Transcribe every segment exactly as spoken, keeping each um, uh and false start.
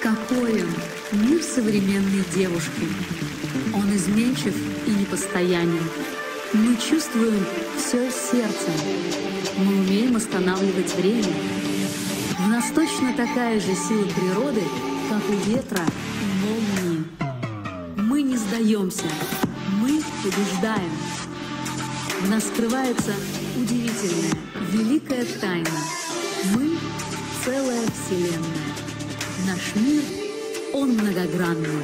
Такой он, мир современной девушки. Он изменчив и непостоянен. Мы чувствуем все сердцем. Мы умеем останавливать время. В нас точно такая же сила природы, как у ветра и молнии. Мы не сдаемся. Мы побеждаем. В нас скрывается удивительная, великая тайна. Мы — целая вселенная. Наш мир, он многогранный.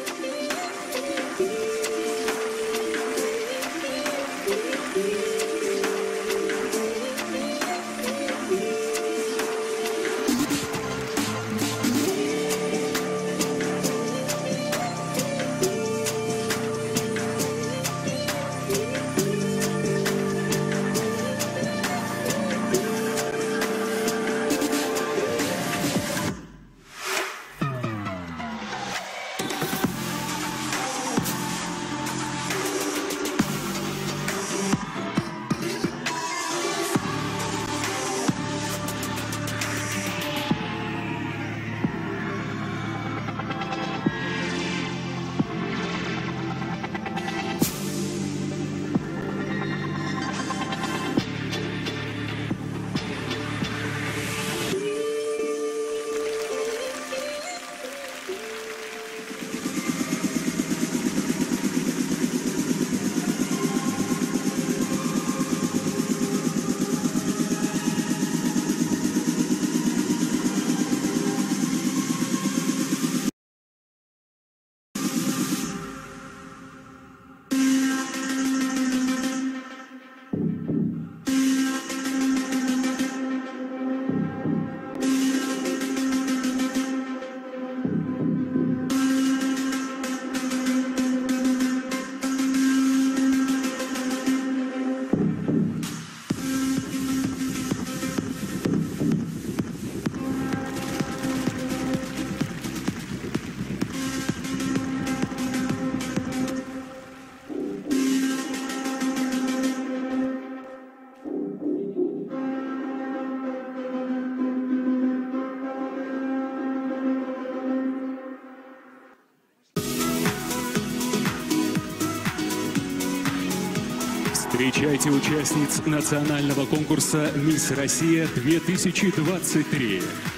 Встречайте участниц национального конкурса «Мисс Россия две тысячи двадцать три».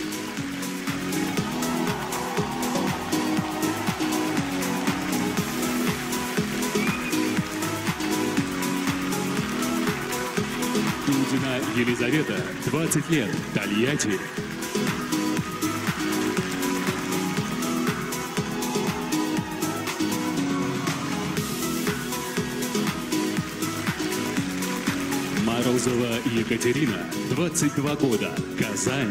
Дудина Елизавета, двадцать лет, Тольятти. Морозова Екатерина, двадцать два года, Казань.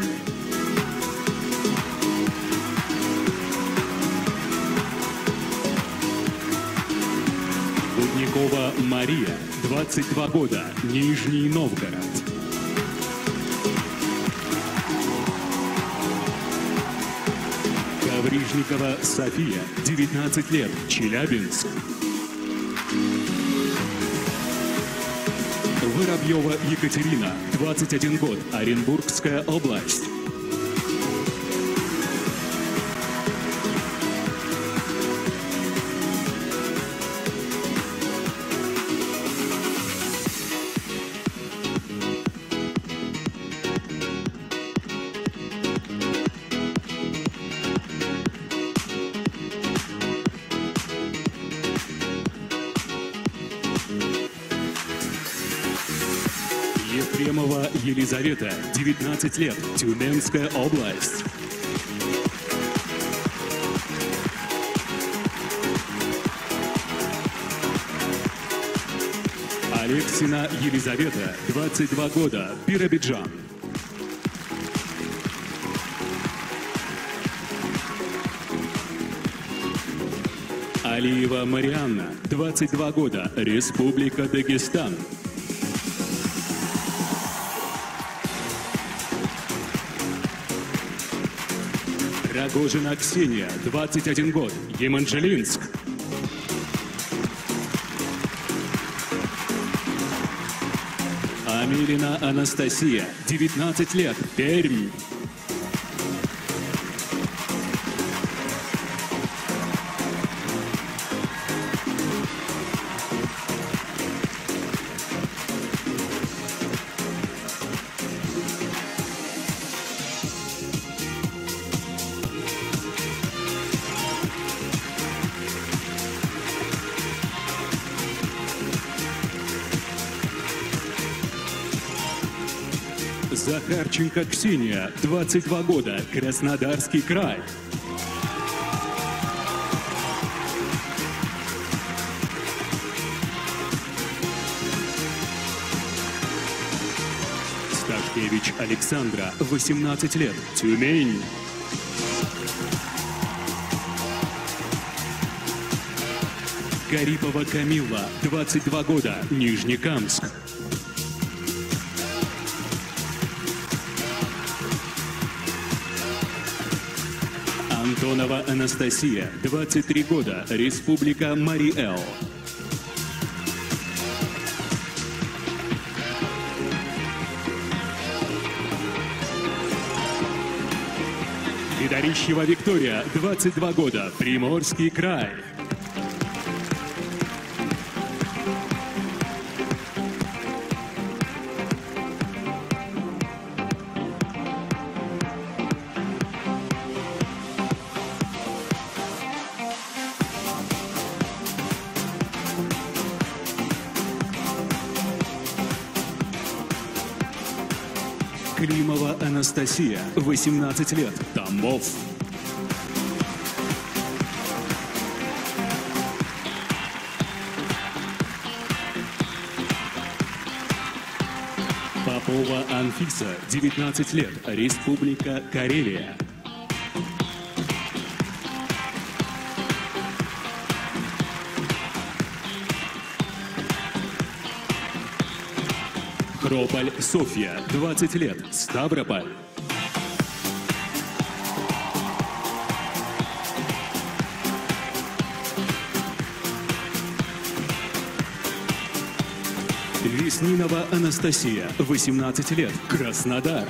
Будникова Мария, двадцать два года, Нижний Новгород. Коврижникова София, девятнадцать лет, Челябинск. Воробьева Екатерина, двадцать один год, Оренбургская область. Ефремова Елизавета, девятнадцать лет, Тюменская область. Алексина Елизавета, двадцать два года, Биробиджан. Алиева Марианна, двадцать два года, Республика Дагестан. Рогожина Ксения, двадцать один год, Еманжелинск. Амелина Анастасия, девятнадцать лет, Пермь. Захарченко Ксения, двадцать два года, Краснодарский край. Сташкевич Александра, восемнадцать лет, Тюмень. Гарипова Камилла, двадцать два года, Нижнекамск. Антонова Анастасия, двадцать три года, Республика Мари-Эл. Федорищева Виктория, двадцать два года, Приморский край. Климова Анастасия, восемнадцать лет, Тамбов. Попова Анфиса, девятнадцать лет, Республика Карелия. Хрополь Софья, двадцать лет, Ставрополь. Веснинова Анастасия, восемнадцать лет, Краснодар.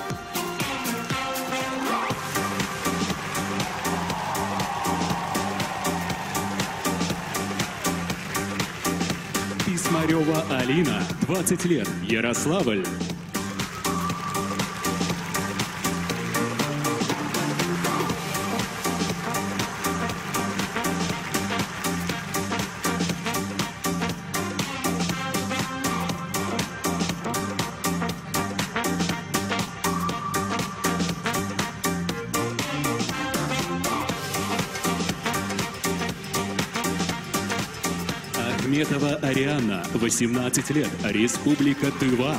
Исмарева Алина, двадцать лет, Ярославль. Ахметова Ариана, восемнадцать лет, Республика Тыва.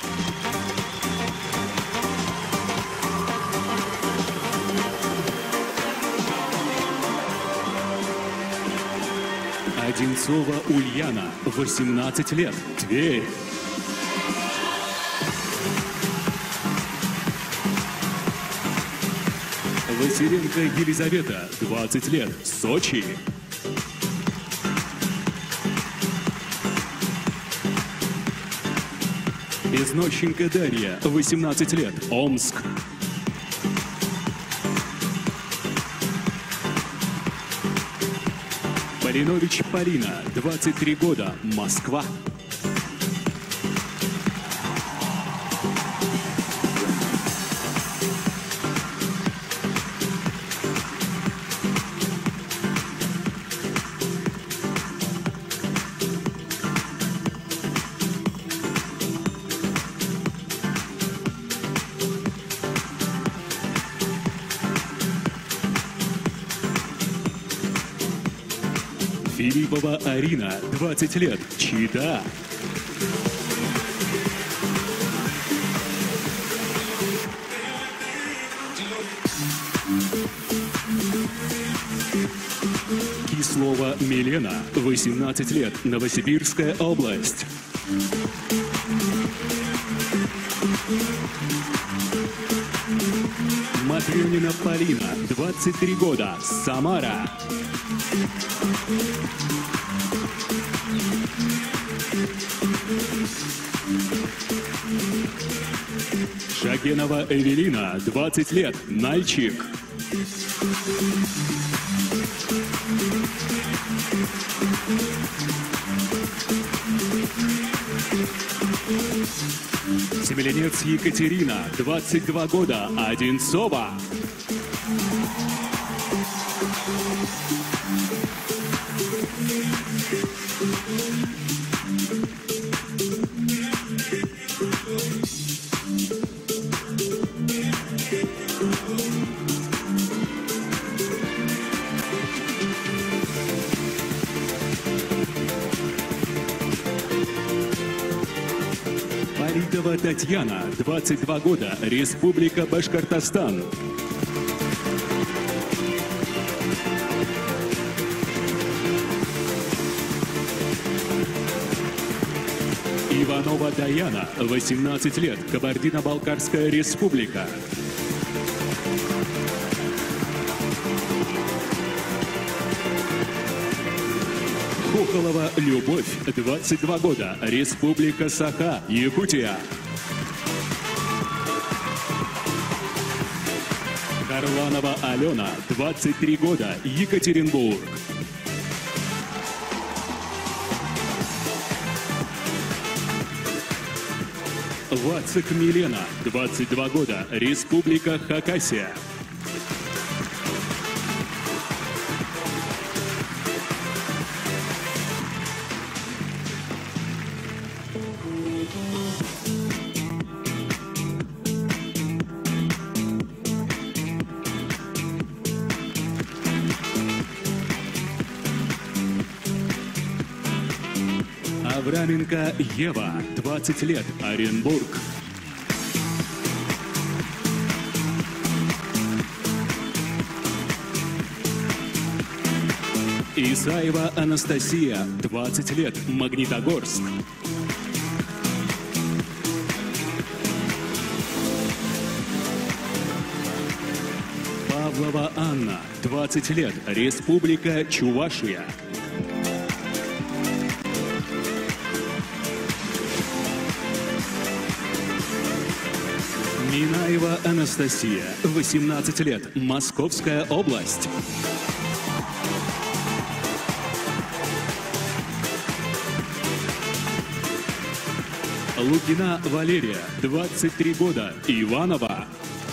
Одинцова Ульяна, восемнадцать лет, Тверь. Василенко Елизавета, двадцать лет, Сочи. Изнощенко Дарья, восемнадцать лет, Омск. Полинович Полина, двадцать три года, Москва. Филиппова Арина, двадцать лет, Чита. Кислова Милена, восемнадцать лет, Новосибирская область. Матрёнина Полина, двадцать три года, Самара. Шагенова Эвелина, двадцать лет, Нальчик. Семеленец Екатерина, двадцать два года, Одинцова. Татьяна, двадцать два года, Республика Башкортостан. Иванова Даяна, восемнадцать лет, Кабардино-Балкарская Республика. Хохолова Любовь, двадцать два года, Республика Саха, Якутия. Харланова Алена, двадцать три года, Екатеринбург. Вацик Милена, двадцать два года, Республика Хакасия. Авраменко Ева, двадцать лет, Оренбург. Исаева Анастасия, двадцать лет, Магнитогорск. Павлова Анна, двадцать лет, Республика Чувашия. Минаева Анастасия, восемнадцать лет, Московская область. Лукина Валерия, двадцать три года, Иваново.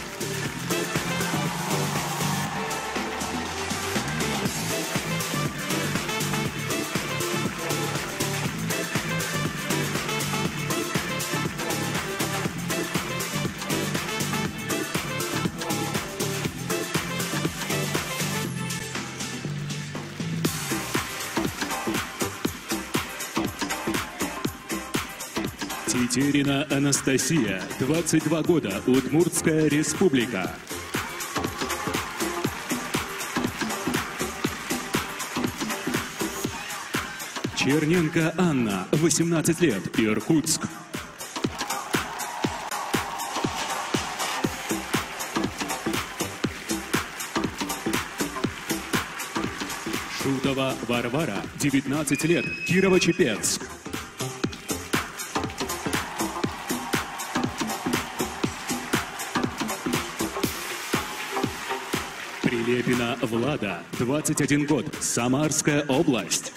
Тетерина Анастасия, двадцать два года, Удмуртская республика. Черненко Анна, восемнадцать лет, Иркутск. Шутова Варвара, девятнадцать лет, Кирово-Чепецк. Прилепина Влада, двадцать один год, Самарская область.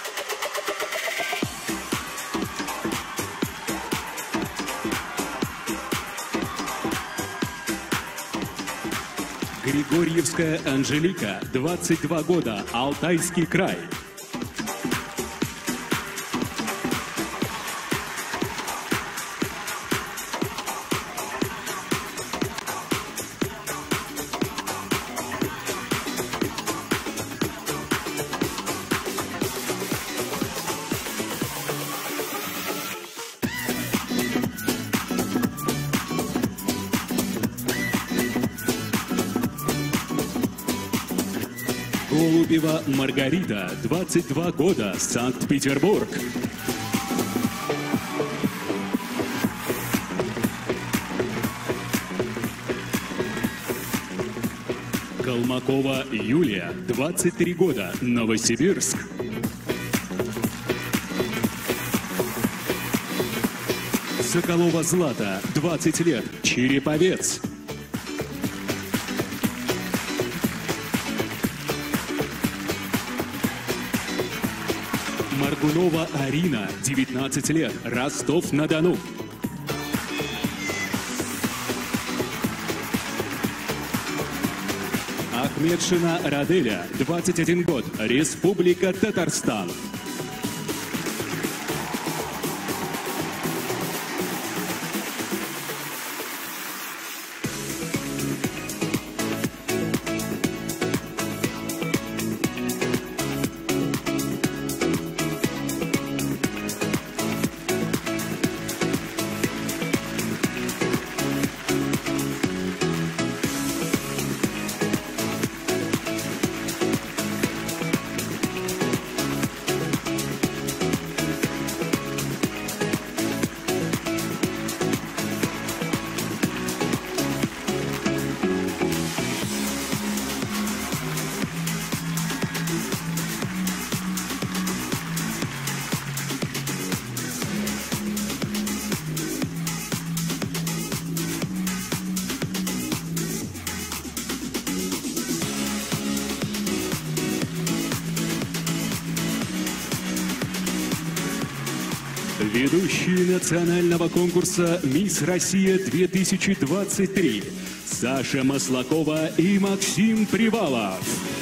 Григорьевская Анжелика, двадцать два года, Алтайский край. Голубева Маргарита, двадцать два года, Санкт-Петербург. Колмакова Юлия, двадцать три года, Новосибирск. Соколова Злата, двадцать лет, Череповец. Маргунова Арина, девятнадцать лет, Ростов-на-Дону. Ахмедшина Раделя, двадцать один год, Республика Татарстан. Ведущие национального конкурса «Мисс Россия-две тысячи двадцать три» Саша Маслакова и Максим Привалов.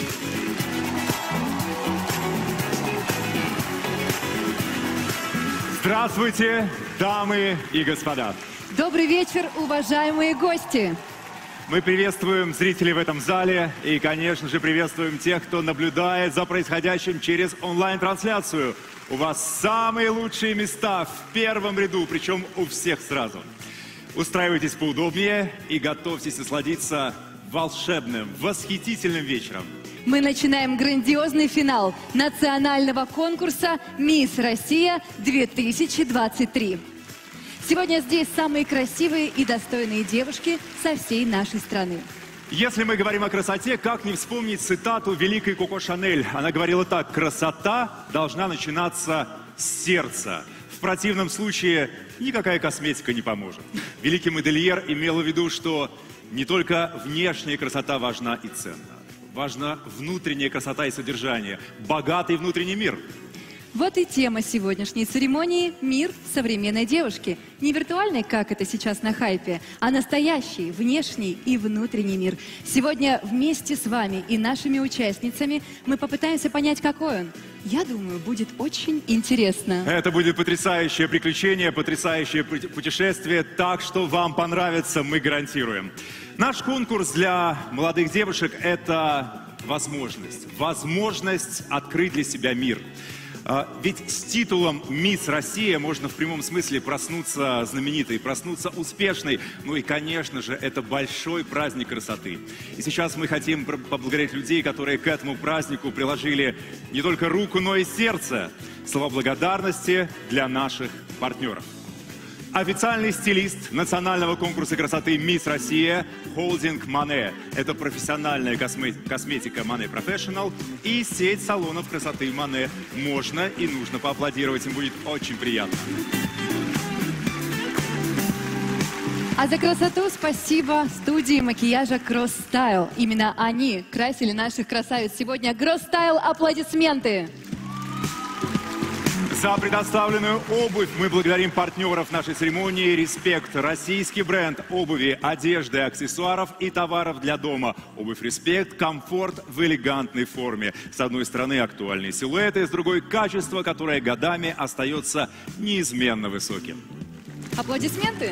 Здравствуйте, дамы и господа. Добрый вечер, уважаемые гости. Мы приветствуем зрителей в этом зале и, конечно же, приветствуем тех, кто наблюдает за происходящим через онлайн-трансляцию. У вас самые лучшие места в первом ряду, причем у всех сразу. Устраивайтесь поудобнее и готовьтесь насладиться волшебным, восхитительным вечером. Мы начинаем грандиозный финал национального конкурса «Мисс Россия-две тысячи двадцать три». Сегодня здесь самые красивые и достойные девушки со всей нашей страны. Если мы говорим о красоте, как не вспомнить цитату великой Коко Шанель? Она говорила так: «Красота должна начинаться с сердца». В противном случае никакая косметика не поможет. Великий модельер имел в виду, что не только внешняя красота важна и ценна. Важна внутренняя красота и содержание, богатый внутренний мир. Вот и тема сегодняшней церемонии «Мир современной девушки». Не виртуальный, как это сейчас на хайпе, а настоящий, внешний и внутренний мир. Сегодня вместе с вами и нашими участницами мы попытаемся понять, какой он. Я думаю, будет очень интересно. Это будет потрясающее приключение, потрясающее путешествие, так что вам понравится, мы гарантируем. Наш конкурс для молодых девушек – это возможность. Возможность открыть для себя мир. Ведь с титулом «Мисс Россия» можно в прямом смысле проснуться знаменитой, проснуться успешной. Ну и, конечно же, это большой праздник красоты. И сейчас мы хотим поблагодарить людей, которые к этому празднику приложили не только руку, но и сердце. Слова благодарности для наших партнеров. Официальный стилист национального конкурса красоты «Мисс Россия» Холдинг Мане. Это профессиональная косметика Мане Professional и сеть салонов красоты Мане. Можно и нужно поаплодировать, им будет очень приятно. А за красоту спасибо студии макияжа Cross Style. Именно они красили наших красавиц. Сегодня Cross Style, аплодисменты! За предоставленную обувь мы благодарим партнеров нашей церемонии «Респект». Российский бренд обуви, одежды, аксессуаров и товаров для дома. Обувь «Респект» – комфорт в элегантной форме. С одной стороны актуальные силуэты, с другой – качество, которое годами остается неизменно высоким. Аплодисменты!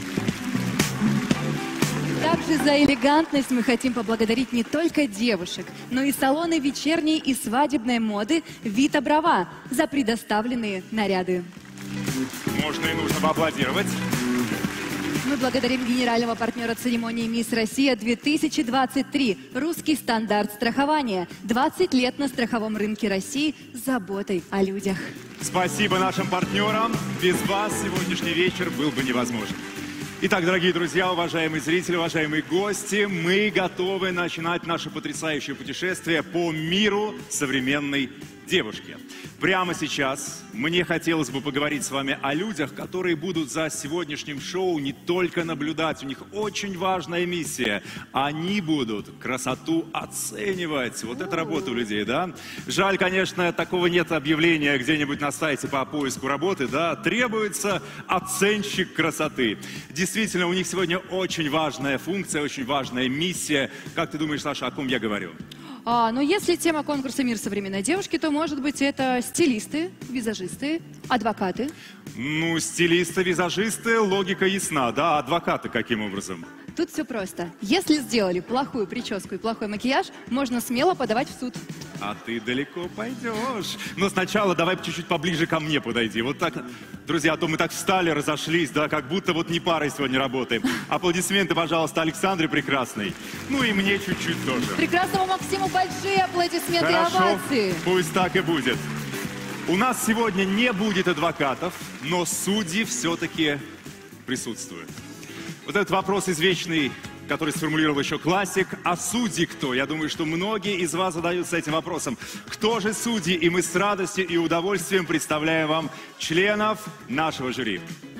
Также за элегантность мы хотим поблагодарить не только девушек, но и салоны вечерней и свадебной моды «Вита Брава» за предоставленные наряды. Можно и нужно поаплодировать. Мы благодарим генерального партнера церемонии «Мисс Россия-две тысячи двадцать три» «Русский стандарт страхования». двадцать лет на страховом рынке России с заботой о людях. Спасибо нашим партнерам. Без вас сегодняшний вечер был бы невозможен. Итак, дорогие друзья, уважаемые зрители, уважаемые гости, мы готовы начинать наше потрясающее путешествие по миру современной девушки. Прямо сейчас мне хотелось бы поговорить с вами о людях, которые будут за сегодняшним шоу не только наблюдать, у них очень важная миссия. Они будут красоту оценивать. Вот это работа у людей, да? Жаль, конечно, такого нет объявления где-нибудь на сайте по поиску работы, да? Требуется оценщик красоты. Действительно, у них сегодня очень важная функция, очень важная миссия. Как ты думаешь, Саша, о ком я говорю? А, но если тема конкурса «Мир современной девушки», то, может быть, это стилисты, визажисты, адвокаты? Ну, стилисты, визажисты, логика ясна, да? Адвокаты каким образом? Тут все просто. Если сделали плохую прическу и плохой макияж, можно смело подавать в суд. А ты далеко пойдешь. Но сначала давай чуть-чуть поближе ко мне подойди. Вот так, друзья, а то мы так встали, разошлись, да, как будто вот не парой сегодня работаем. Аплодисменты, пожалуйста, Александре Прекрасной. Ну и мне чуть-чуть тоже. Прекрасному Максиму большие аплодисменты. Хорошо, и овации. Пусть так и будет. У нас сегодня не будет адвокатов, но судьи все-таки присутствуют. Вот этот вопрос извечный, который сформулировал еще классик. А судьи кто? Я думаю, что многие из вас задаются этим вопросом. Кто же судьи? И мы с радостью и удовольствием представляем вам членов нашего жюри.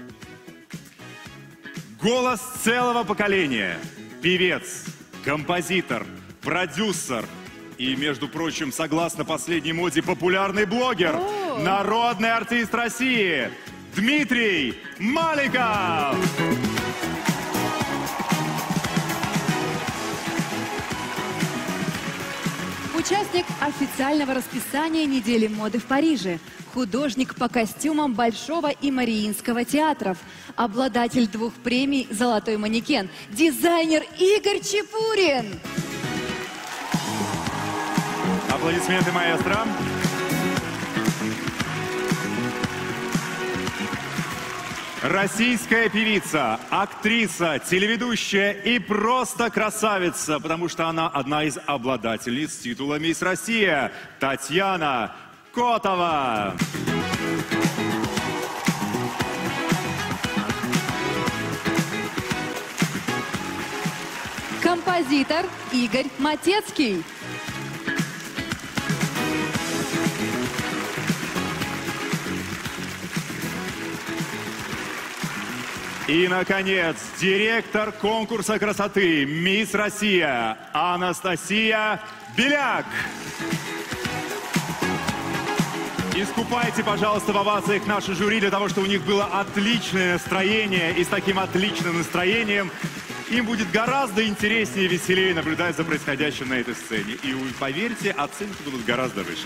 Голос целого поколения. Певец, композитор, продюсер и, между прочим, согласно последней моде, популярный блогер, народный артист России. Дмитрий Маликов. Участник официального расписания недели моды в Париже. Художник по костюмам Большого и Мариинского театров. Обладатель двух премий «Золотой манекен». Дизайнер Игорь Чепурин. Аплодисменты, маэстро. Российская певица, актриса, телеведущая и просто красавица, потому что она одна из обладательниц титула «Мисс Россия» Татьяна Котова. Композитор Игорь Матецкий. И, наконец, директор конкурса красоты «Мисс Россия» Анастасия Беляк. Искупайте, пожалуйста, в овациях наше жюри для того, чтобы у них было отличное настроение. И с таким отличным настроением им будет гораздо интереснее и веселее наблюдать за происходящим на этой сцене. И, поверьте, оценки будут гораздо выше.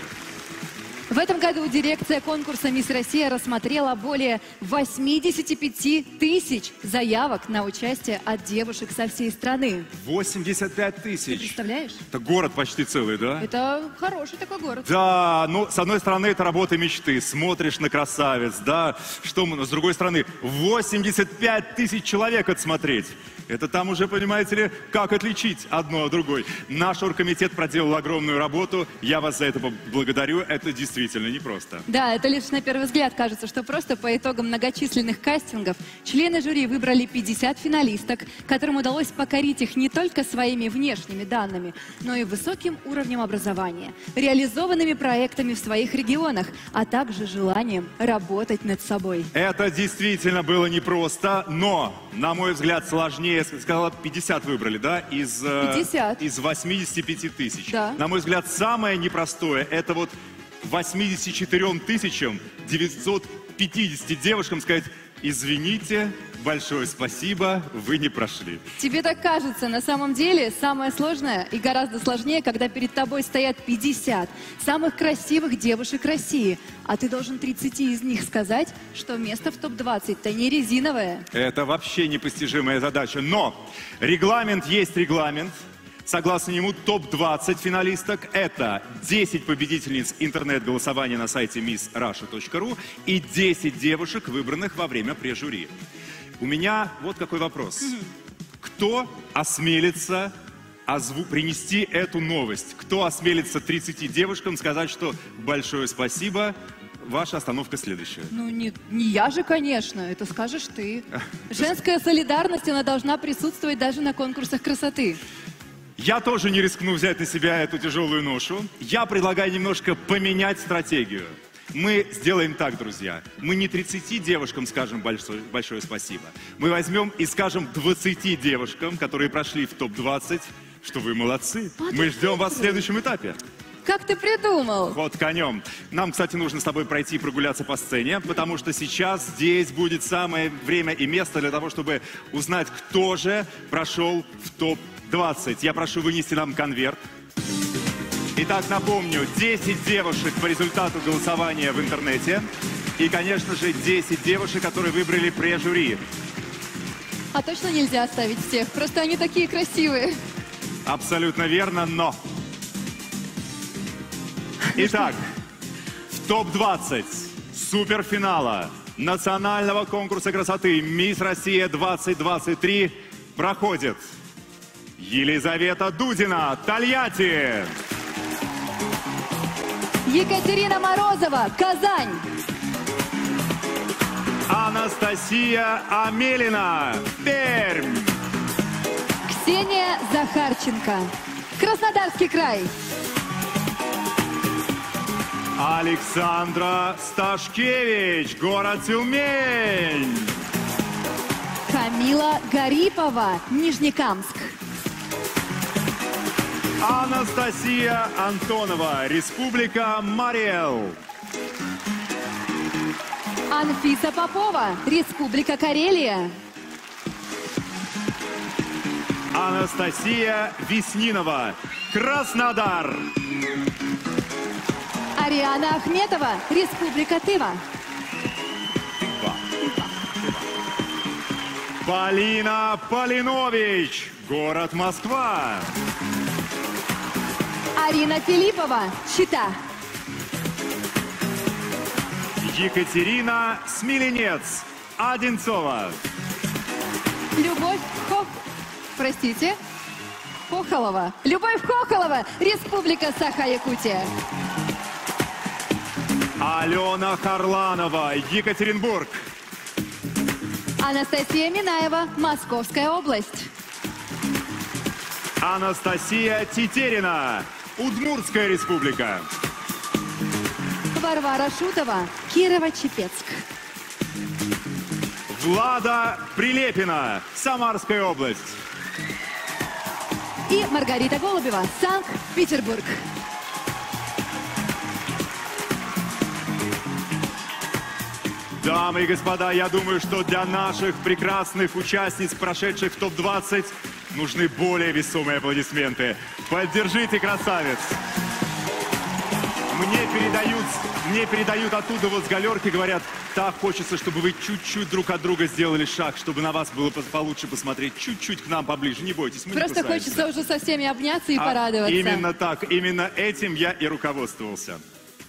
В этом году дирекция конкурса «Мисс Россия» рассмотрела более восьмидесяти пяти тысяч заявок на участие от девушек со всей страны. восемьдесят пять тысяч. Ты представляешь? Это город почти целый, да? Это хороший такой город. Да, ну, с одной стороны, это работа мечты. Смотришь на красавец, да. Что мы, с другой стороны, восемьдесят пять тысяч человек отсмотреть. Это там уже, понимаете ли, как отличить одно от другой. Наш оргкомитет проделал огромную работу. Я вас за это благодарю. Это действительно непросто. Да, это лишь на первый взгляд кажется, что просто по итогам многочисленных кастингов члены жюри выбрали пятьдесят финалисток, которым удалось покорить их не только своими внешними данными, но и высоким уровнем образования, реализованными проектами в своих регионах, а также желанием работать над собой. Это действительно было непросто, но, на мой взгляд, сложнее. Я сказала, пятьдесят выбрали, да? Из, пятьдесят. Из восьмидесяти пяти тысяч. Да. На мой взгляд, самое непростое, это вот восьмидесяти четырём тысячам девятьсот пятидесяти девушкам сказать: извините, большое спасибо, вы не прошли. Тебе так кажется. На самом деле самое сложное и гораздо сложнее, когда перед тобой стоят пятьдесят самых красивых девушек России, а ты должен тридцати из них сказать, что место в топ двадцать-то не резиновое. Это вообще непостижимая задача. Но регламент есть регламент. Согласно нему, топ двадцать финалисток – это десять победительниц интернет-голосования на сайте мисс раша точка ру и десять девушек, выбранных во время прежюри. У меня вот какой вопрос. Кто осмелится озву... принести эту новость? Кто осмелится тридцати девушкам сказать, что большое спасибо, ваша остановка следующая? Ну, не, не я же, конечно, это скажешь ты. Женская солидарность, она должна присутствовать даже на конкурсах красоты. Я тоже не рискну взять на себя эту тяжелую ношу. Я предлагаю немножко поменять стратегию. Мы сделаем так, друзья. Мы не тридцати девушкам скажем большое, большое спасибо. Мы возьмем и скажем двадцати девушкам, которые прошли в топ двадцать, что вы молодцы. А Мы ждем вас в следующем этапе. Как ты придумал? Ход конем. Нам, кстати, нужно с тобой пройти и прогуляться по сцене, потому что сейчас здесь будет самое время и место для того, чтобы узнать, кто же прошел в топ двадцать. Я прошу вынести нам конверт. Итак, напомню, десять девушек по результату голосования в интернете. И, конечно же, десять девушек, которые выбрали прежюри. А точно нельзя оставить всех? Просто они такие красивые. Абсолютно верно, но... Итак, в топ двадцать суперфинала национального конкурса красоты «Мисс Россия двадцать двадцать три» проходит Елизавета Дудина, Тольятти. Екатерина Морозова, Казань. Анастасия Амелина, Пермь. Ксения Захарченко, Краснодарский край. Александра Сташкевич, город Тюмень. Камила Гарипова, Нижнекамск. Анастасия Антонова, Республика Мариэл. Анфиса Попова, Республика Карелия. Анастасия Веснинова, Краснодар. Ариана Ахметова, Республика Тыва. Тыва. Полина Полинович, город Москва. Арина Филиппова, Чита. Екатерина Смеленец, Одинцова. Любовь Хох... Простите. Хохолова. Любовь Хохолова, Республика Саха-Якутия. Алена Харланова, Екатеринбург. Анастасия Минаева, Московская область. Анастасия Тетерина, Удмуртская республика. Варвара Шутова, Кирово-Чепецк. Влада Прилепина, Самарская область. И Маргарита Голубева, Санкт-Петербург. Дамы и господа, я думаю, что для наших прекрасных участниц, прошедших в топ двадцать, нужны более весомые аплодисменты. Поддержите красавиц! Мне передают, мне передают оттуда вот с галерки, говорят, так хочется, чтобы вы чуть-чуть друг от друга сделали шаг, чтобы на вас было получше посмотреть, чуть-чуть к нам поближе. Не бойтесь, мы Просто не кусаемся. хочется уже со всеми обняться и А порадоваться. Именно так, именно этим я и руководствовался.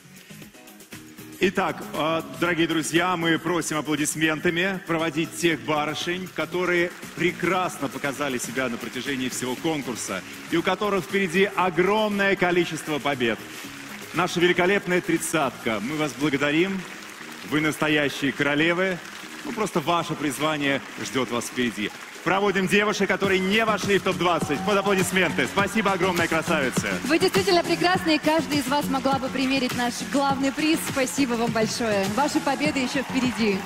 Итак, дорогие друзья, мы просим аплодисментами проводить тех барышень, которые прекрасно показали себя на протяжении всего конкурса и у которых впереди огромное количество побед. Наша великолепная тридцатка. Мы вас благодарим. Вы настоящие королевы. Ну, просто ваше призвание ждет вас впереди. Проводим девушек, которые не вошли в топ двадцать. Под аплодисменты. Спасибо огромное, красавицы. Вы действительно прекрасны, и каждый из вас могла бы примерить наш главный приз. Спасибо вам большое. Ваши победы еще впереди.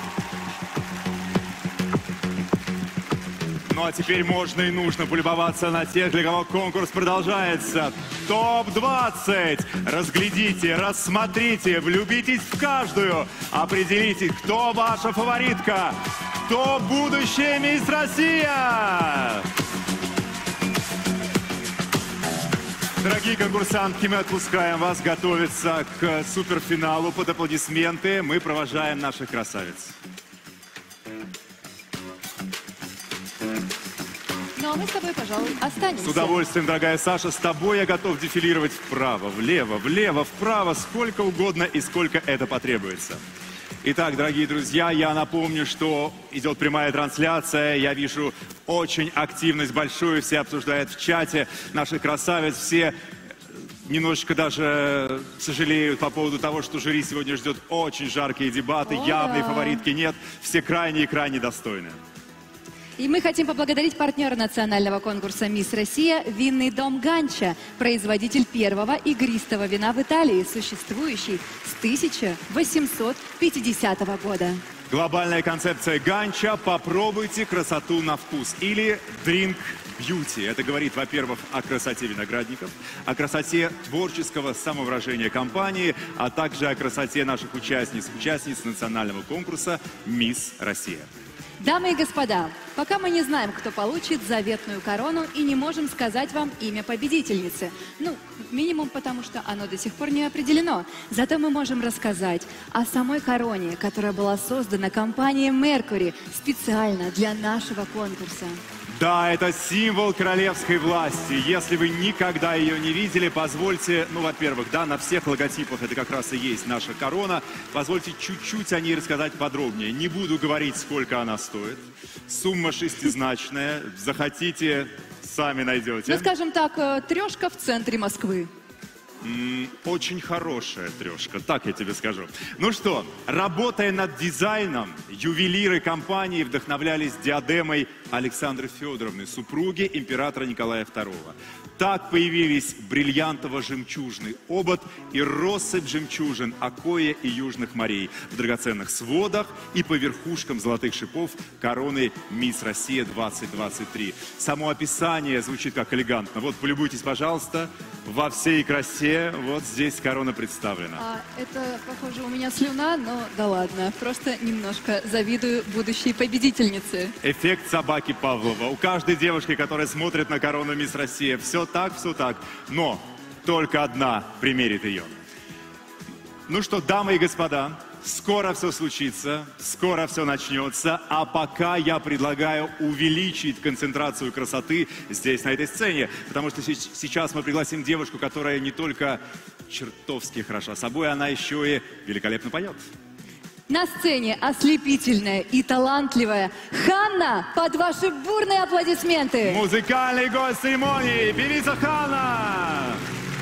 Ну а теперь можно и нужно полюбоваться на тех, для кого конкурс продолжается. топ двадцать. Разглядите, рассмотрите, влюбитесь в каждую. Определите, кто ваша фаворитка, кто будущая мисс Россия. Дорогие конкурсантки, мы отпускаем вас готовиться к суперфиналу. Под аплодисменты мы провожаем наших красавиц. Ну а мы с тобой, пожалуй, останемся. С удовольствием, дорогая Саша, с тобой я готов дефилировать вправо, влево, влево, вправо, сколько угодно и сколько это потребуется. Итак, дорогие друзья, я напомню, что идет прямая трансляция. Я вижу очень активность большую, все обсуждают в чате наших красавиц, все немножечко даже сожалеют по поводу того, что жюри сегодня ждет очень жаркие дебаты, О, явной да. фаворитки нет, все крайне и крайне достойны. И мы хотим поблагодарить партнера национального конкурса «Мисс Россия» винный дом «Ганча», производитель первого игристого вина в Италии, существующий с тысяча восемьсот пятидесятого года. Глобальная концепция Ганча «Попробуйте красоту на вкус» или «Drink Beauty». Это говорит, во-первых, о красоте виноградников, о красоте творческого самовыражения компании, а также о красоте наших участниц, участниц национального конкурса «Мисс Россия». Дамы и господа, пока мы не знаем, кто получит заветную корону и не можем сказать вам имя победительницы. Ну, минимум потому, что оно до сих пор не определено. Зато мы можем рассказать о самой короне, которая была создана компанией Mercury специально для нашего конкурса. Да, это символ королевской власти. Если вы никогда ее не видели, позвольте, ну, во-первых, да, на всех логотипах это как раз и есть наша корона. Позвольте чуть-чуть о ней рассказать подробнее. Не буду говорить, сколько она стоит. Сумма шестизначная. Захотите, сами найдете. Ну, скажем так, трешка в центре Москвы. М, Очень хорошая трешка, так я тебе скажу. Ну что, работая над дизайном, ювелиры компании вдохновлялись диадемой Александры Федоровны, супруги императора Николая второго. Так появились бриллиантово-жемчужный обод и россыпь жемчужин Акоя и Южных морей в драгоценных сводах и по верхушкам золотых шипов короны «Мисс Россия двадцать двадцать три». Само описание звучит как элегантно. Вот, полюбуйтесь, пожалуйста, во всей красе Россия, вот здесь корона представлена. А, это, похоже, у меня слюна, но да ладно. Просто немножко завидую будущей победительнице. Эффект собаки Павлова. У каждой девушки, которая смотрит на корону Мисс Россия, все так, все так. Но только одна примерит ее. Ну что, дамы и господа, скоро все случится, скоро все начнется, а пока я предлагаю увеличить концентрацию красоты здесь, на этой сцене, потому что сейчас мы пригласим девушку, которая не только чертовски хороша собой, она еще и великолепно поет. На сцене ослепительная и талантливая Ханна, под ваши бурные аплодисменты. Музыкальный гость церемонии, певица Ханна!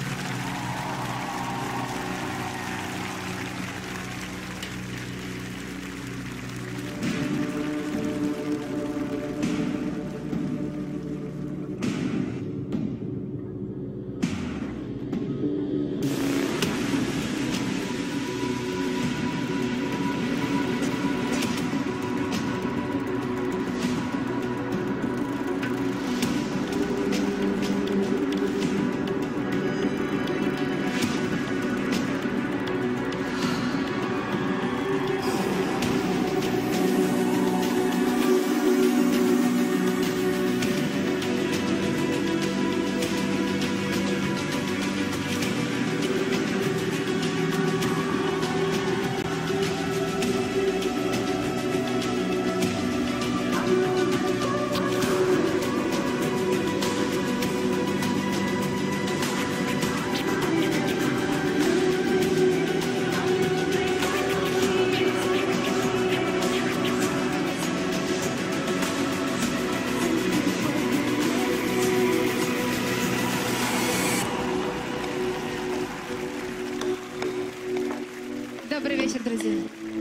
Добрый вечер, друзья.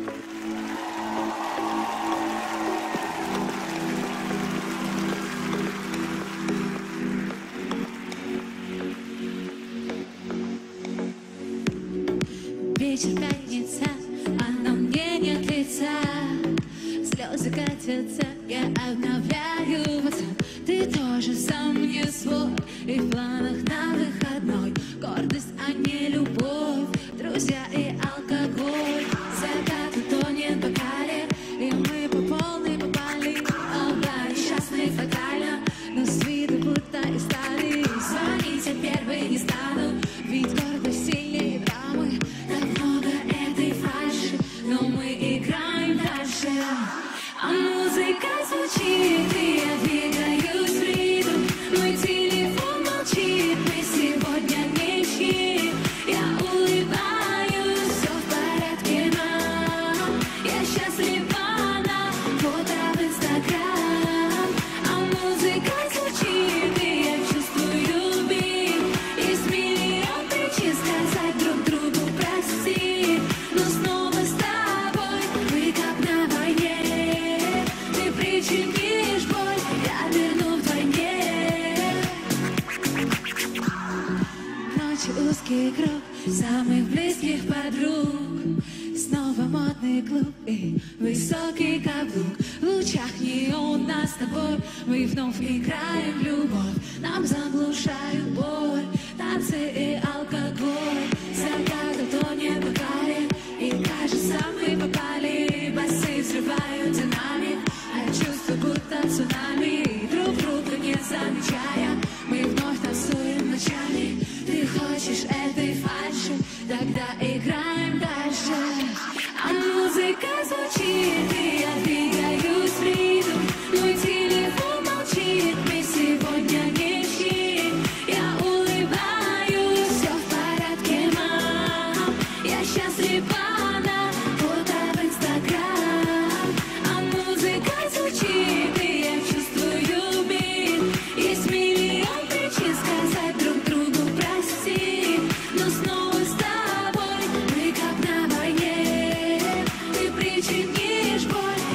Вечер пятница, а на мне нет лица. Слезы катятся, я обновляю вас. Ты тоже сам не свой, и в планах на выходной гордость, а не любовь, друзья и алкоголь. Закат тонет в бокале, и мы по полной попали. Оба несчастные фатально, но с виду будто и стали. Звонить я первой не стану, ведь гордость сильнее драмы. Так много этой фальши, но мы играем дальше. А музыка звучит, и я двигаюсь в ритм. Мой телефон молчит, мы сегодня ничьи. Я улыбаюсь, все в порядке, мам. Я счастлива на фото в Инстаграм. А музыка звучит, и я чувствую бит. Есть миллион причин сказать друг другу прости. Но снова с тобой мы как на войне. Ты причинишь боль, я верну вдвойне. Ночью узкий круг самых близких подруг. Снова модный клуб и высокий каблук. В лучах неона с тобой мы вновь играем в любовь. Нам заглушают боль, танцы и алкоголь. Закат тонет в бокале, и кажется мы попали. Басы взрывают динамик, а чувства будто цунами. Друг друга не замечая, мы вновь танцуем ночами. Ты хочешь этой фальши, тогда играем дальше. А музыка звучит, и я двигаюсь в ритм. Мой телефон молчит, мы сегодня ничьи. Я улыбаюсь, все в порядке, мам. Я счастлива на фото в Инстаграм. А музыка звучит, и я чувствую бит. Есть миллион причин сказать друг другу прости. Но снова с тобой мы как на войне. Ты причинишь боль,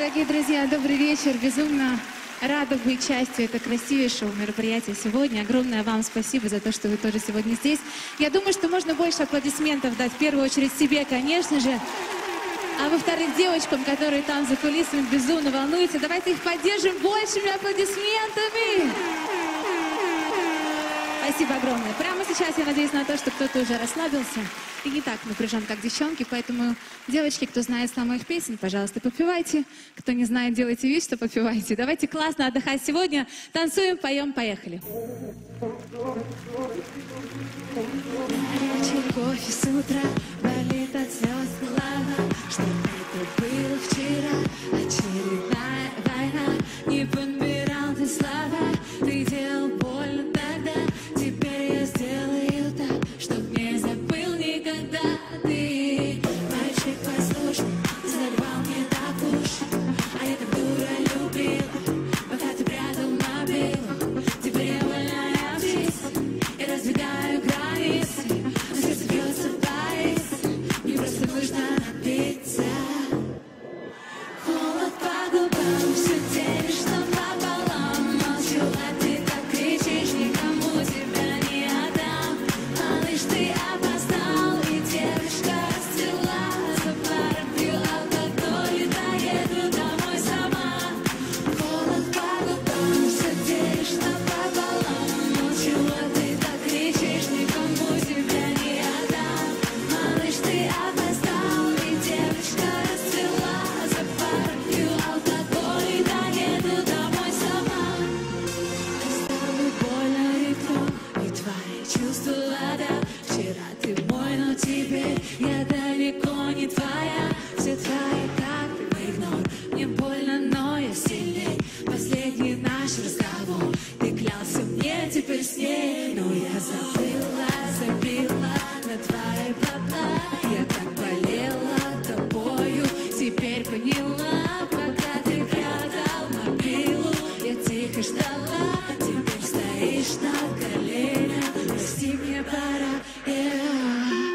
Дорогие друзья, добрый вечер. Безумно рада быть частью этого красивейшего мероприятия сегодня. Огромное вам спасибо за то, что вы тоже сегодня здесь. Я думаю, что можно больше аплодисментов дать в первую очередь себе, конечно же. А во-вторых, девочкам, которые там за кулисами безумно волнуются. Давайте их поддержим большими аплодисментами. Спасибо огромное. Прямо сейчас я надеюсь на то, что кто-то уже расслабился и не так напряжен, как девчонки. Поэтому, девочки, кто знает самых песен, пожалуйста, подпевайте. Кто не знает, делайте вид, что подпеваете. Давайте классно отдыхать сегодня. Танцуем, поем, поехали. Горячий кофе с утра, болит от слез голова. Что это было вчера? Очередная война. Не подбирал ты слова, ты делал больно тогда. Теперь я сделаю так, чтоб не забыл никогда. Ты, мальчик послушный, задавал мне так уж. А я так дура любила, пока ты прятал мобилу. Теперь я вольная птица, я раздвигаю границы. Но сердце бьется в боится, мне просто нужно напиться. Холод по губам, все делишь нам пополам. Молчу, а ты так кричишь, никому тебя не отдам. Малыш, ты опоздал, и девушка расцвела. За пару пью алкоголь и доеду домой сама. Холод по губам, все делишь нам пополам. Молчу, а ты так кричишь, никому тебя не отдам. Малыш, ты опоздал, и девушка расцвела. За пару пью алкоголь и доеду домой сама. С тобой больно и кто, и твои чувства вода. Вчера ты мой, но теперь я далеко не твоя. Все твои карты в игнор, мне больно, но я сильней. Последний наш разговор, ты клялся мне теперь с ней. Но я забыла, забила на твои пока. Я так болела тобою, теперь поняла. Пока ты прятал мобилу, я тихо ждала. Теперь стоишь на коленях, прости, мне пора. Yeah.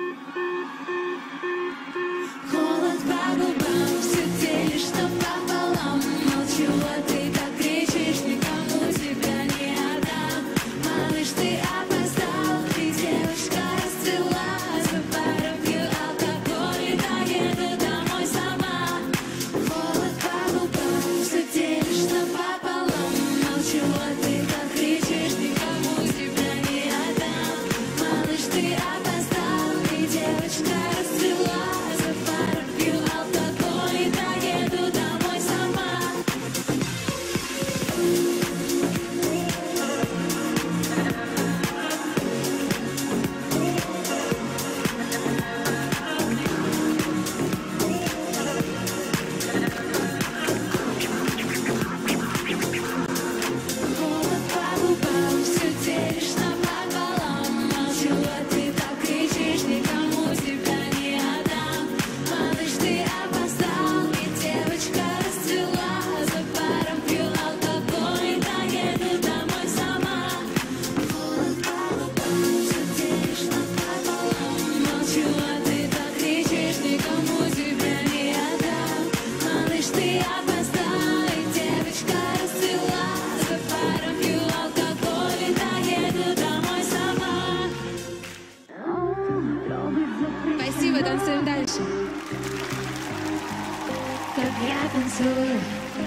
Холод по губам, все делишь нам пополам. Молчу, а ты так кричишь, никому тебя не отдам. Малыш, ты опоздал, и девушка расцвела. За пару пью алкоголь и доеду домой сама. Холод по губам, все делишь нам пополам. Молчу, а ты так кричишь, никому тебя не отдам. Малыш, ты опоздал, и девушка расцвела. За пару пью алкоголь и доеду домой сама. Холод по губам, все делишь нам пополам. Молчу, а ты так кричишь, никому тебя не отдам. Малыш, ты опоздал, и девочка расцвела. За паром пью алкоголь и доеду домой сама. Холод по губам, все делишь нам пополам. Молчу, а ты так кричишь, никому тебя не отдам. Малыш, ты опоздал, и девочка расцвела. За паром пью алкоголь и доеду домой сама. Спасибо, танцуем дальше. Как я танцую,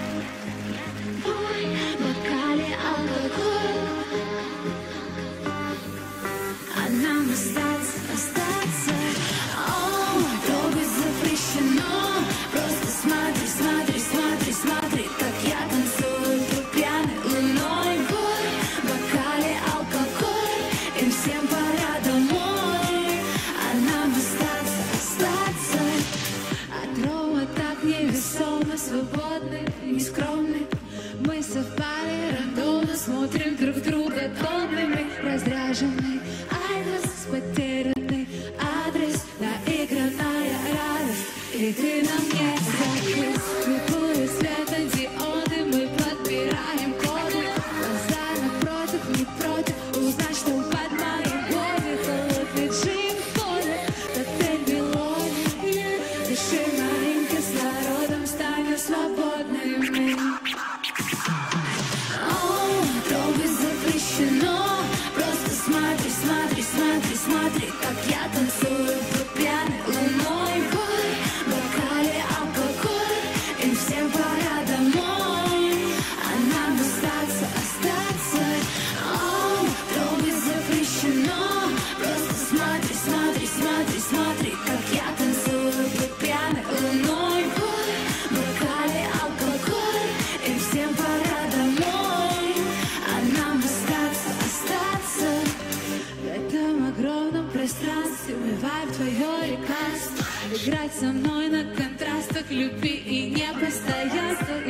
ой, в бокале алкоголь. А нам остаться, остаться. О, трогать запрещено. Просто смотри, смотри, смотри, смотри, как я танцую под пьяной луной. Ой, в бокале алкоголь, им всем пора домой. А нам остаться, остаться. От Рома так невесомо, свободны, нескромны. Мы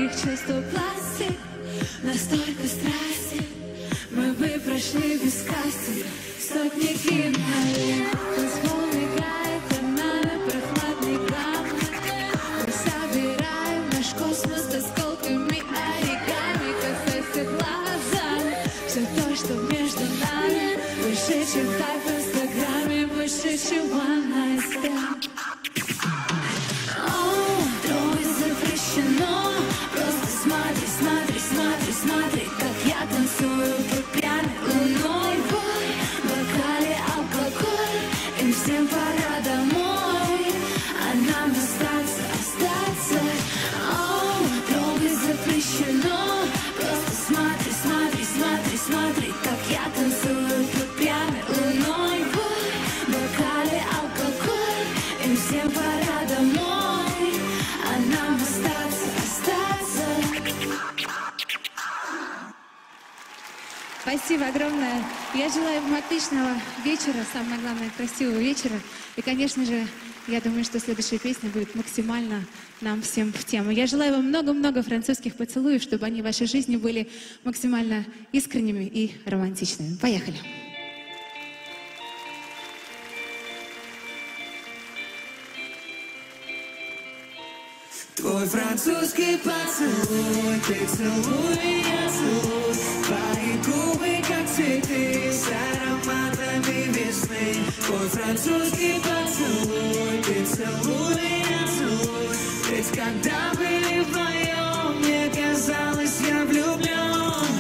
моих чувств пластик, настолько страсти. Мы бы прошли без кастинга сотни кинолет. Танцпол мигает под нами прохладный камни. Мы собираем наш космос с осколками оригами. Касайся глазами, все то, что между нами, больше, чем хайп в инстаграме, больше, чем one night stand. О, трогать запрещено. Просто смотри, смотри, смотри, смотри, как я танцую под пьяной луной. Бой, в бокале алкоголь, им всем пора домой, а нам остаться, остаться. О, трогать запрещено. Просто смотри, смотри, смотри, смотри, как я танцую под пьяной луной. Бой, в бокале алкоголь, им всем пора домой, а нам остаться, остаться. Спасибо огромное. Я желаю вам отличного вечера, самое главное, красивого вечера. И, конечно же, я думаю, что следующая песня будет максимально нам всем в тему. Я желаю вам много-много французских поцелуев, чтобы они в вашей жизни были максимально искренними и романтичными. Поехали. Твой французский поцелуй, ты целуй меня, целуй. Твои губы, как цветы, с ароматами весны. Твой французский поцелуй, ты целуй меня, целуй. Ведь когда были вдвоем, мне казалось, я влюблен.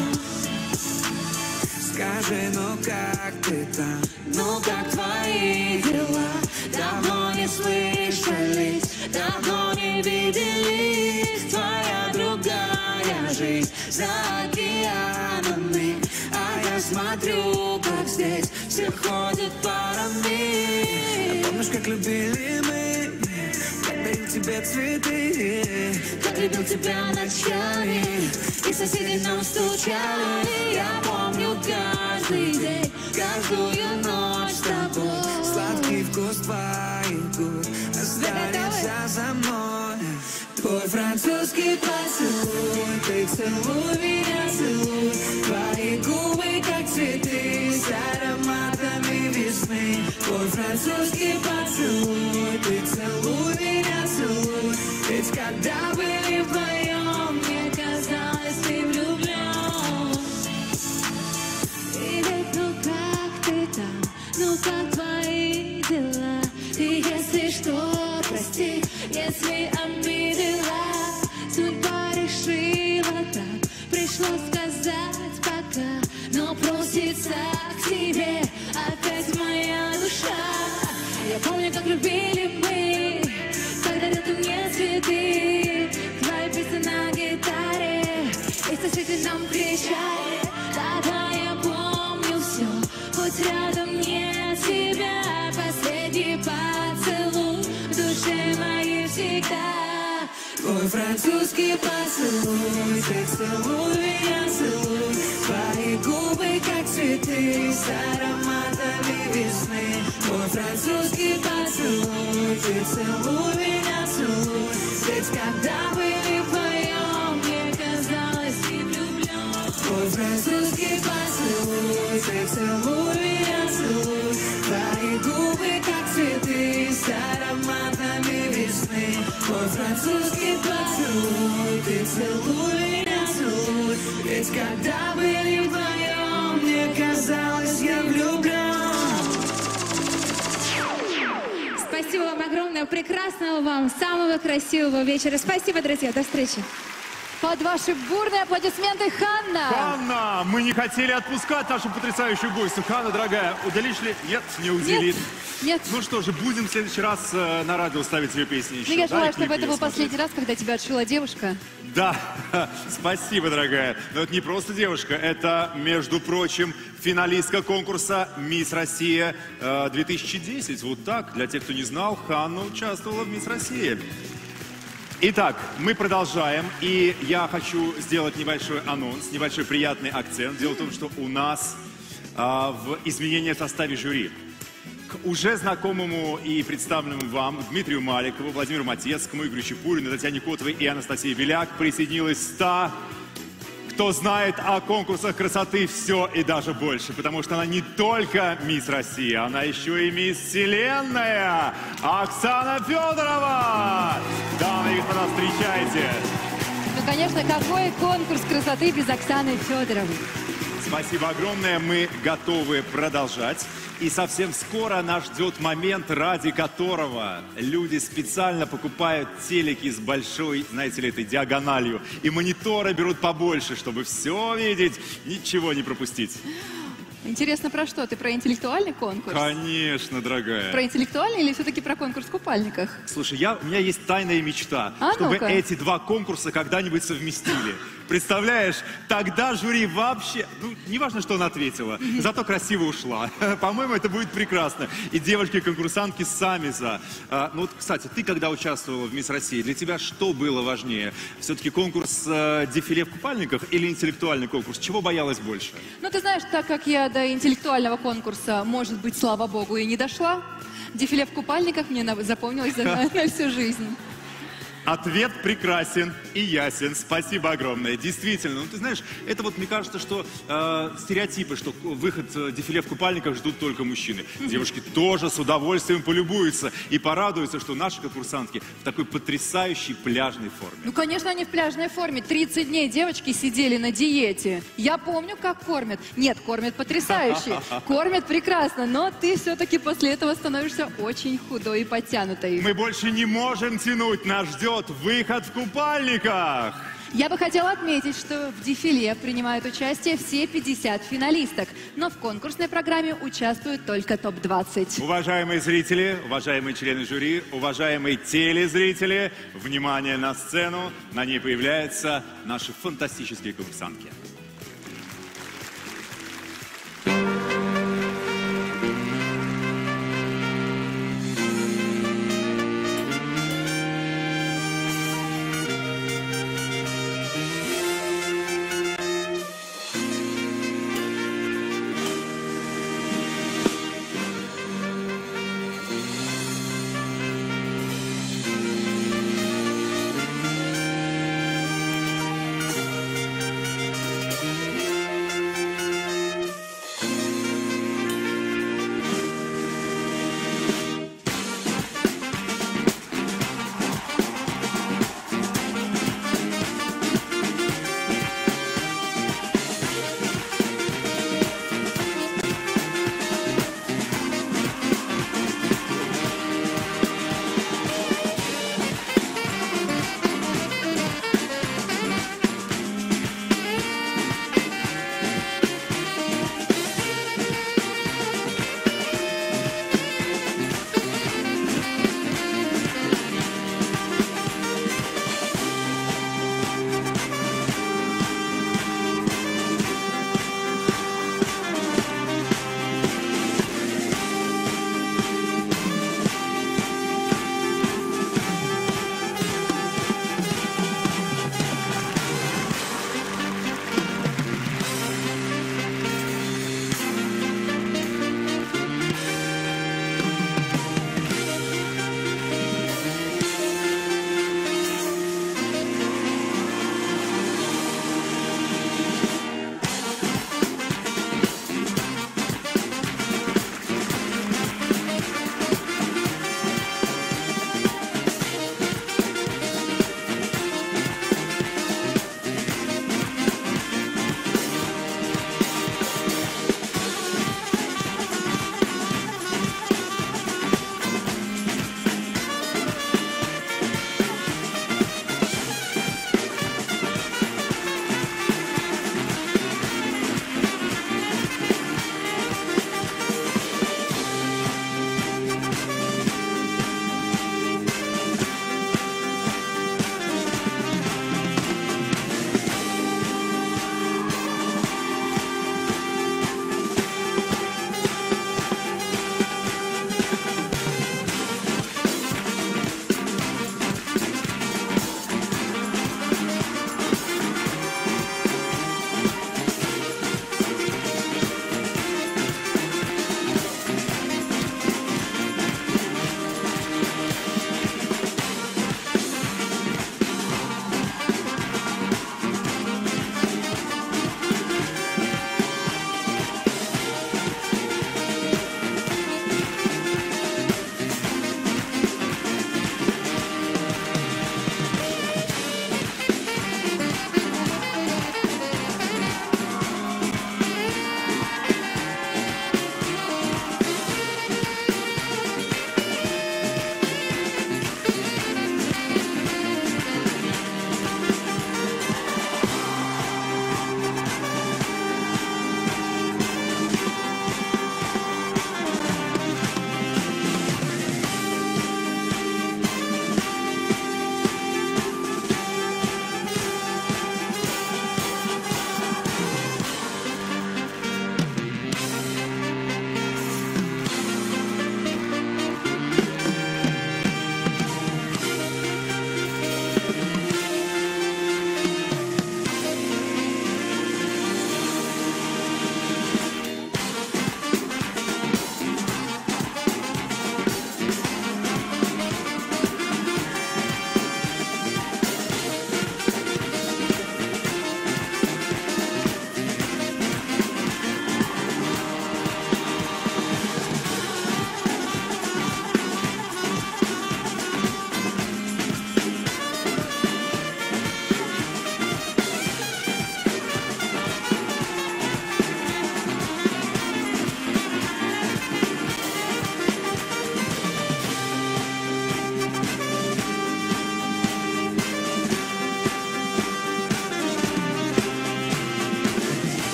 Скажи, ну как ты там, ну как твои дела? Давно не слышались, давно не виделись. Твоя другая жизнь за океанами, а я смотрю, как здесь все ходят парами. Помнишь, как любили мы, как дарил тебе цветы, как любил тебя ночами, и соседи нам стучали. Я помню каждый день, каждую ночь с тобой. Сладкий вкус твоих губ останется за мной. Твой французский поцелуй, ты целуй меня, целуй. Твои губы, как цветы, с ароматами весны. Твой французский поцелуй, ты целуй меня, целуй. Ведь когда были вдвоем, мне казалось, ты влюблен. Привет, ну как ты там, ну как твои дела? И если что, прости, если обидела. Судьба решила так, пришлось сказать пока. Но просится к тебе опять моя душа. Я помню, как любили мы, как дарил ты мне цветы. Твои песни на гитаре, и соседи нам кричали. Да-да, я помню все, хоть рядом нет тебя. Последний поцелуй в душе моей всегда. Твой французский поцелуй, ты целуй меня, целуй. Твои губы, как цветы, с ароматами весны. Твой французский поцелуй, ты целуй меня, целуй. Ведь когда были вдвоем, мне казалось, ты влюблен. Твой французский поцелуй, ты целуй меня, целуй. Твои губы, как цветы, с ароматами весны. Твой французский поцелуй, ты целуй меня, целуй. Ведь когда были вдвоем, мне казалось, я влюблен. Спасибо вам огромное, прекрасного вам, самого красивого вечера. Спасибо, друзья, до встречи. Под ваши бурные аплодисменты Ханна! Ханна, мы не хотели отпускать нашу потрясающую гостью. Ханна, дорогая, уделишь ли? Нет, не уделит. Нет. Ну что же, будем в следующий раз э, на радио ставить ее песни еще. Ну, я да, желаю, и клипы чтобы это ее был смотреть. последний раз, когда тебя отшила девушка. Да, спасибо, дорогая. Но это не просто девушка, это, между прочим, финалистка конкурса «Мисс Россия» э, две тысячи десять. Вот так, для тех, кто не знал, Ханна участвовала в «Мисс Россия». Итак, мы продолжаем, и я хочу сделать небольшой анонс, небольшой приятный акцент. Дело в том, что у нас а, в изменении в составе жюри. К уже знакомому и представленному вам Дмитрию Маликову, Владимиру Матецкому, Игорю Чепурину, Татьяне Котовой и Анастасии Беляк присоединилось ста, кто знает о конкурсах красоты все и даже больше, потому что она не только мисс Россия, она еще и мисс Вселенная Оксана Федорова! Дамы и господа, встречайте! Ну, конечно, какой конкурс красоты без Оксаны Федоровой? Спасибо огромное, мы готовы продолжать. И совсем скоро нас ждет момент, ради которого люди специально покупают телеки с большой, знаете ли, этой диагональю. И мониторы берут побольше, чтобы все видеть, ничего не пропустить. Интересно, про что? Ты про интеллектуальный конкурс? Конечно, дорогая. Про интеллектуальный или все-таки про конкурс в купальниках? Слушай, я, у меня есть тайная мечта, А, чтобы ну-ка. эти два конкурса когда-нибудь совместили. Представляешь, тогда жюри вообще... Ну, неважно, что она ответила, зато красиво ушла. По-моему, это будет прекрасно. И девушки-конкурсантки сами за. А, ну вот, кстати, ты когда участвовала в «Мисс Россия», для тебя что было важнее? Все-таки конкурс э, дефиле в купальниках или интеллектуальный конкурс? Чего боялась больше? Ну, ты знаешь, так как я до интеллектуального конкурса, может быть, слава богу, и не дошла, дефиле в купальниках мне на- запомнилось за- на, на всю жизнь. Ответ прекрасен и ясен. Спасибо огромное. Действительно, ну ты знаешь, это вот мне кажется, что э, стереотипы, что выход э, дефиле в купальниках ждут только мужчины. Девушки тоже с удовольствием полюбуются и порадуются, что наши конкурсантки в такой потрясающей пляжной форме. Ну, конечно, они в пляжной форме. тридцать дней девочки сидели на диете. Я помню, как кормят. Нет, кормят потрясающе. Кормят прекрасно, но ты все-таки после этого становишься очень худой и подтянутой. Мы больше не можем тянуть. Нас ждет выход в купальниках. Я бы хотела отметить, что в дефиле принимают участие все пятьдесят финалисток, но в конкурсной программе участвуют только топ двадцать. Уважаемые зрители, уважаемые члены жюри, уважаемые телезрители, внимание на сцену. На ней появляются наши фантастические конкурсантки.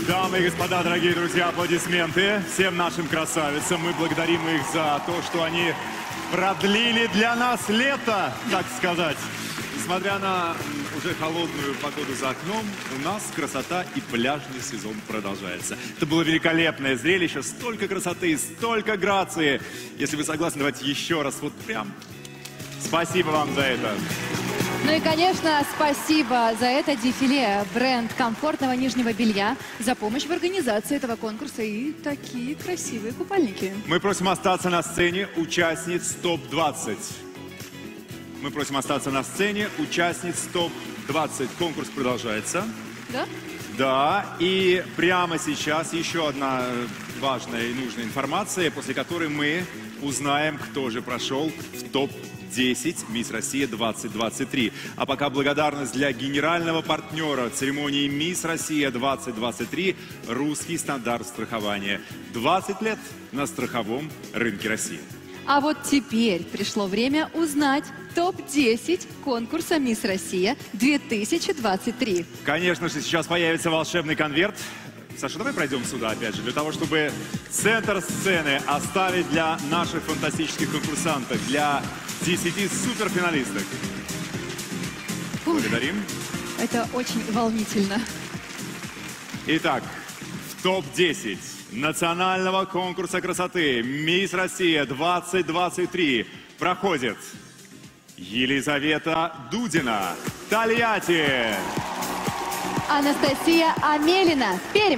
Дамы и господа, дорогие друзья, аплодисменты всем нашим красавицам. Мы благодарим их за то, что они продлили для нас лето, так сказать. Несмотря на уже холодную погоду за окном, у нас красота и пляжный сезон продолжается. Это было великолепное зрелище, столько красоты, столько грации. Если вы согласны, давайте еще раз, вот прям спасибо вам за это. Ну и, конечно, спасибо за это дефиле, бренд комфортного нижнего белья, за помощь в организации этого конкурса и такие красивые купальники. Мы просим остаться на сцене участниц топ двадцать. Мы просим остаться на сцене участниц топ двадцать. Конкурс продолжается. Да? Да, и прямо сейчас еще одна важная и нужная информация, после которой мы узнаем, кто же прошел в топ десять Мисс Россия двадцать двадцать три. А пока благодарность для генерального партнера церемонии Мисс Россия двадцать двадцать три «Русский стандарт страхования». двадцать лет на страховом рынке России. А вот теперь пришло время узнать топ десять конкурса «Мисс Россия две тысячи двадцать три». Конечно же, сейчас появится волшебный конверт. Саша, давай пройдем сюда, опять же, для того, чтобы центр сцены оставить для наших фантастических конкурсантов, для десяти суперфиналисток. Благодарим. Это очень волнительно. Итак, в топ десять национального конкурса красоты «Мисс Россия двадцать двадцать три» проходит Елизавета Дудина, Тольятти. Анастасия Амелина, Пермь.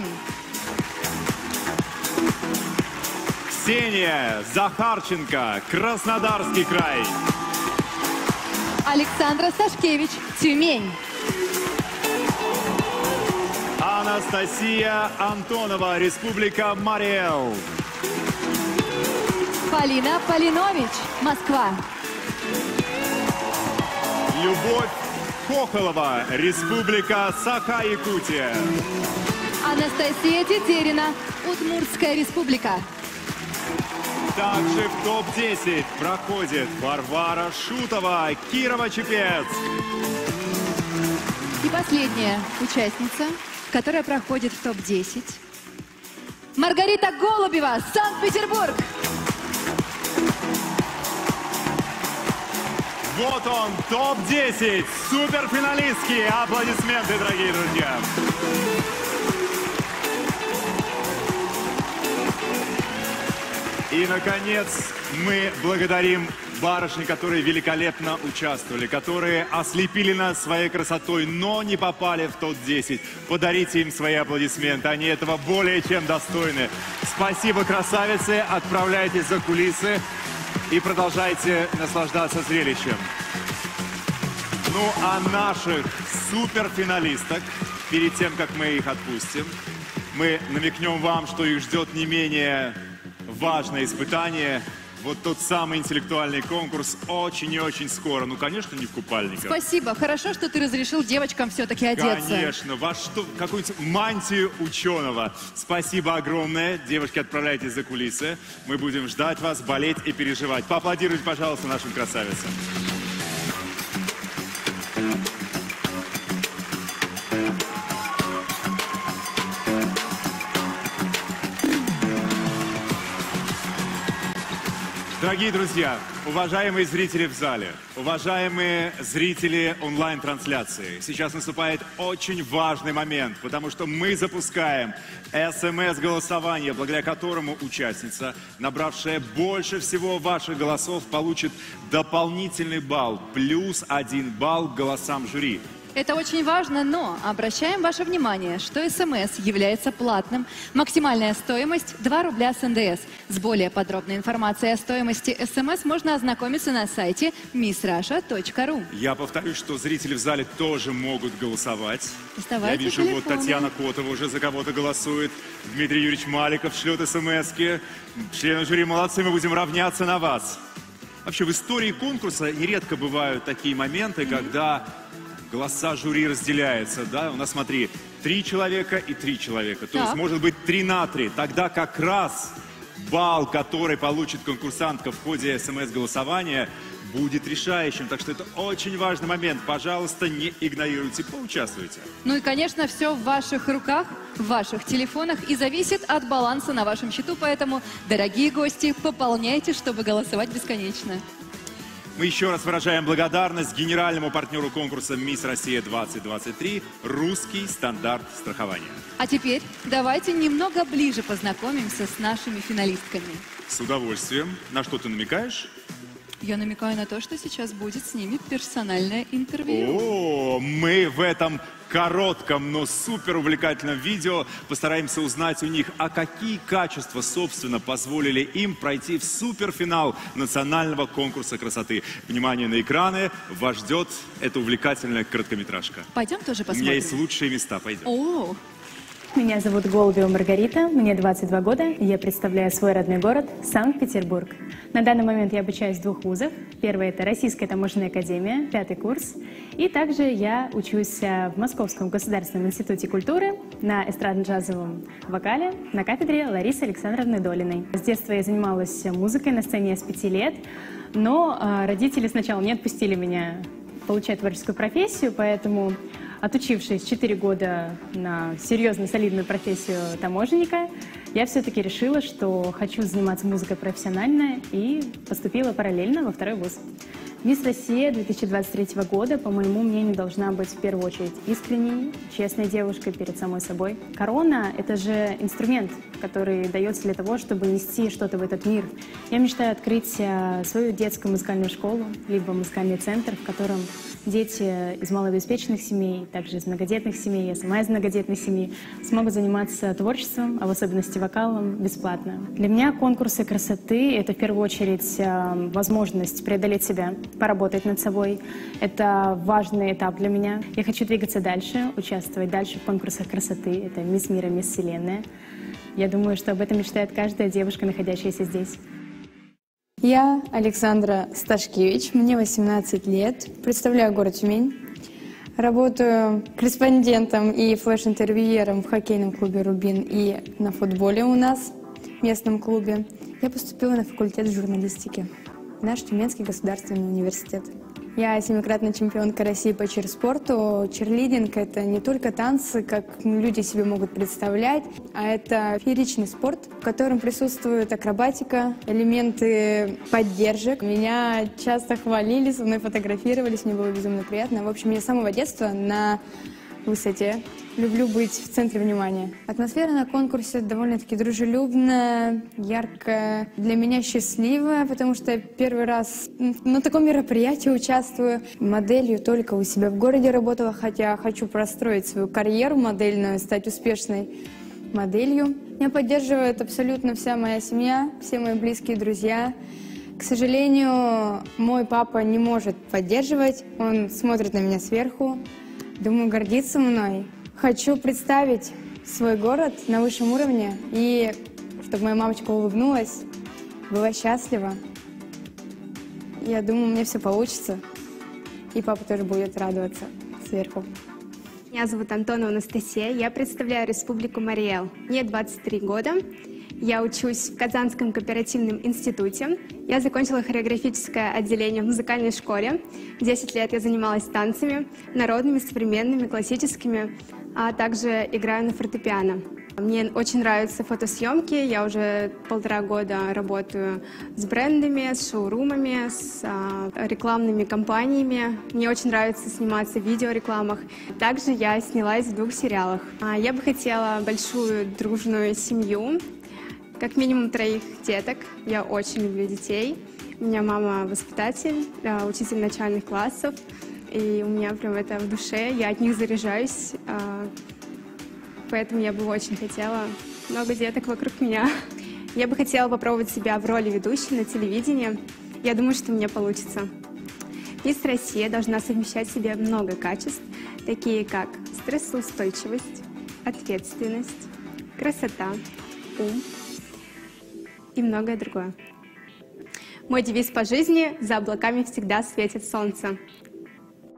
Ксения Захарченко, Краснодарский край. Александра Сашкевич, Тюмень. Анастасия Антонова, Республика Марий-Эл. Полина Полинович, Москва. Любовь Хохолова, Республика Саха-Якутия. Анастасия Тетерина, Удмуртская республика. Также в топ десять проходит Варвара Шутова, Кирово-Чепецк. И последняя участница, которая проходит в топ десять. Маргарита Голубева, Санкт-Петербург. Вот он, топ десять, суперфиналистки. Аплодисменты, дорогие друзья. И, наконец, мы благодарим барышни, которые великолепно участвовали, которые ослепили нас своей красотой, но не попали в топ десять. Подарите им свои аплодисменты, они этого более чем достойны. Спасибо, красавицы, отправляйтесь за кулисы и продолжайте наслаждаться зрелищем. Ну, а наших суперфиналисток, перед тем, как мы их отпустим, мы намекнем вам, что их ждет не менее важное испытание. Вот тот самый интеллектуальный конкурс очень и очень скоро. Ну, конечно, не в купальниках. Спасибо. Хорошо, что ты разрешил девочкам все-таки одеться. Конечно. Во что, какую-нибудь мантию ученого. Спасибо огромное. Девушки, отправляйтесь за кулисы. Мы будем ждать вас, болеть и переживать. Поаплодируйте, пожалуйста, нашим красавицам. Дорогие друзья, уважаемые зрители в зале, уважаемые зрители онлайн-трансляции, сейчас наступает очень важный момент, потому что мы запускаем эс эм эс-голосование, благодаря которому участница, набравшая больше всего ваших голосов, получит дополнительный балл, плюс один балл к голосам жюри. Это очень важно, но обращаем ваше внимание, что СМС является платным. Максимальная стоимость два рубля с эн дэ эс. С более подробной информацией о стоимости СМС можно ознакомиться на сайте мисс раша точка ру. Я повторюсь, что зрители в зале тоже могут голосовать. Доставайте Я вижу, телефоны. вот Татьяна Котова уже за кого-то голосует. Дмитрий Юрьевич Маликов шлет СМСки. Члены жюри молодцы, мы будем равняться на вас. Вообще, в истории конкурса нередко бывают такие моменты, mm-hmm. когда голоса жюри разделяются, да? У нас, смотри, три человека и три человека. То так. есть, может быть, три на три. Тогда как раз балл, который получит конкурсантка в ходе СМС-голосования, будет решающим. Так что это очень важный момент. Пожалуйста, не игнорируйте, поучаствуйте. Ну и, конечно, все в ваших руках, в ваших телефонах и зависит от баланса на вашем счету. Поэтому, дорогие гости, пополняйте, чтобы голосовать бесконечно. Мы еще раз выражаем благодарность генеральному партнеру конкурса «Мисс Россия-двадцать двадцать три» «Русский стандарт страхования». А теперь давайте немного ближе познакомимся с нашими финалистками. С удовольствием. На что ты намекаешь? Я намекаю на то, что сейчас будет с ними персональное интервью. О, мы в этом коротком, но супер увлекательном видео постараемся узнать у них, а какие качества, собственно, позволили им пройти в суперфинал национального конкурса красоты. Внимание на экраны, вас ждет эта увлекательная короткометражка. Пойдем тоже посмотрим. У меня есть лучшие места, пойдем. О, Меня зовут Голубева Маргарита, мне двадцать два года, и я представляю свой родной город Санкт-Петербург. На данный момент я обучаюсь в двух вузах. Первый – это Российская таможенная академия, пятый курс. И также я учусь в Московском государственном институте культуры на эстрадно-джазовом вокале на кафедре Ларисы Александровны Долиной. С детства я занималась музыкой на сцене с пяти лет, но родители сначала не отпустили меня получать творческую профессию, поэтому, отучившись четыре года на серьезную, солидную профессию таможенника, я все-таки решила, что хочу заниматься музыкой профессионально, и поступила параллельно во второй вуз. Мисс Россия две тысячи двадцать третьего года, по моему мнению, должна быть в первую очередь искренней, честной девушкой перед самой собой. Корона – это же инструмент, который дается для того, чтобы нести что-то в этот мир. Я мечтаю открыть свою детскую музыкальную школу, либо музыкальный центр, в котором дети из малообеспеченных семей, также из многодетных семей, я сама из многодетной семьи, смогут заниматься творчеством, а в особенности вокалом, бесплатно. Для меня конкурсы красоты – это в первую очередь возможность преодолеть себя, поработать над собой. Это важный этап для меня. Я хочу двигаться дальше, участвовать дальше в конкурсах красоты. Это «Мисс Мира», «Мисс Вселенная». Я думаю, что об этом мечтает каждая девушка, находящаяся здесь. Я Александра Сташкевич, мне восемнадцать лет, представляю город Тюмень. Работаю корреспондентом и флеш-интервьюером в хоккейном клубе «Рубин» и на футболе у нас, в местном клубе. Я поступила на факультет журналистики, наш Тюменский государственный университет. Я семикратная чемпионка России по чирспорту. Чирлидинг – это не только танцы, как люди себе могут представлять, а это фееричный спорт, в котором присутствует акробатика, элементы поддержек. Меня часто хвалили, со мной фотографировались, мне было безумно приятно. В общем, я с самого детства на высоте. Люблю быть в центре внимания. Атмосфера на конкурсе довольно-таки дружелюбная, яркая, для меня счастливая, потому что я первый раз на таком мероприятии участвую. Моделью только у себя в городе работала, хотя хочу простроить свою карьеру модельную, стать успешной моделью. Меня поддерживает абсолютно вся моя семья, все мои близкие друзья. К сожалению, мой папа не может поддерживать, он смотрит на меня сверху. Думаю, гордится мной. Хочу представить свой город на высшем уровне, и чтобы моя мамочка улыбнулась, была счастлива. Я думаю, мне все получится, и папа тоже будет радоваться сверху. Меня зовут Антонова Анастасия, я представляю Республику Мариэл. Мне двадцать три года, я учусь в Казанском кооперативном институте. Я закончила хореографическое отделение в музыкальной школе. десять лет я занималась танцами, народными, современными, классическими, а также играю на фортепиано. Мне очень нравятся фотосъемки, я уже полтора года работаю с брендами, с шоурумами, с а, рекламными кампаниями. Мне очень нравится сниматься в видеорекламах. Также я снялась в двух сериалах. А, я бы хотела большую дружную семью, как минимум троих деток. Я очень люблю детей. У меня мама воспитатель, а, учитель начальных классов. И у меня прям это в душе, я от них заряжаюсь. А, Поэтому я бы очень хотела много деток вокруг меня. Я бы хотела попробовать себя в роли ведущей на телевидении. Я думаю, что у меня получится. Мисс Россия должна совмещать в себе много качеств, такие как стрессоустойчивость, ответственность, красота, ум и многое другое. Мой девиз по жизни – за облаками всегда светит солнце.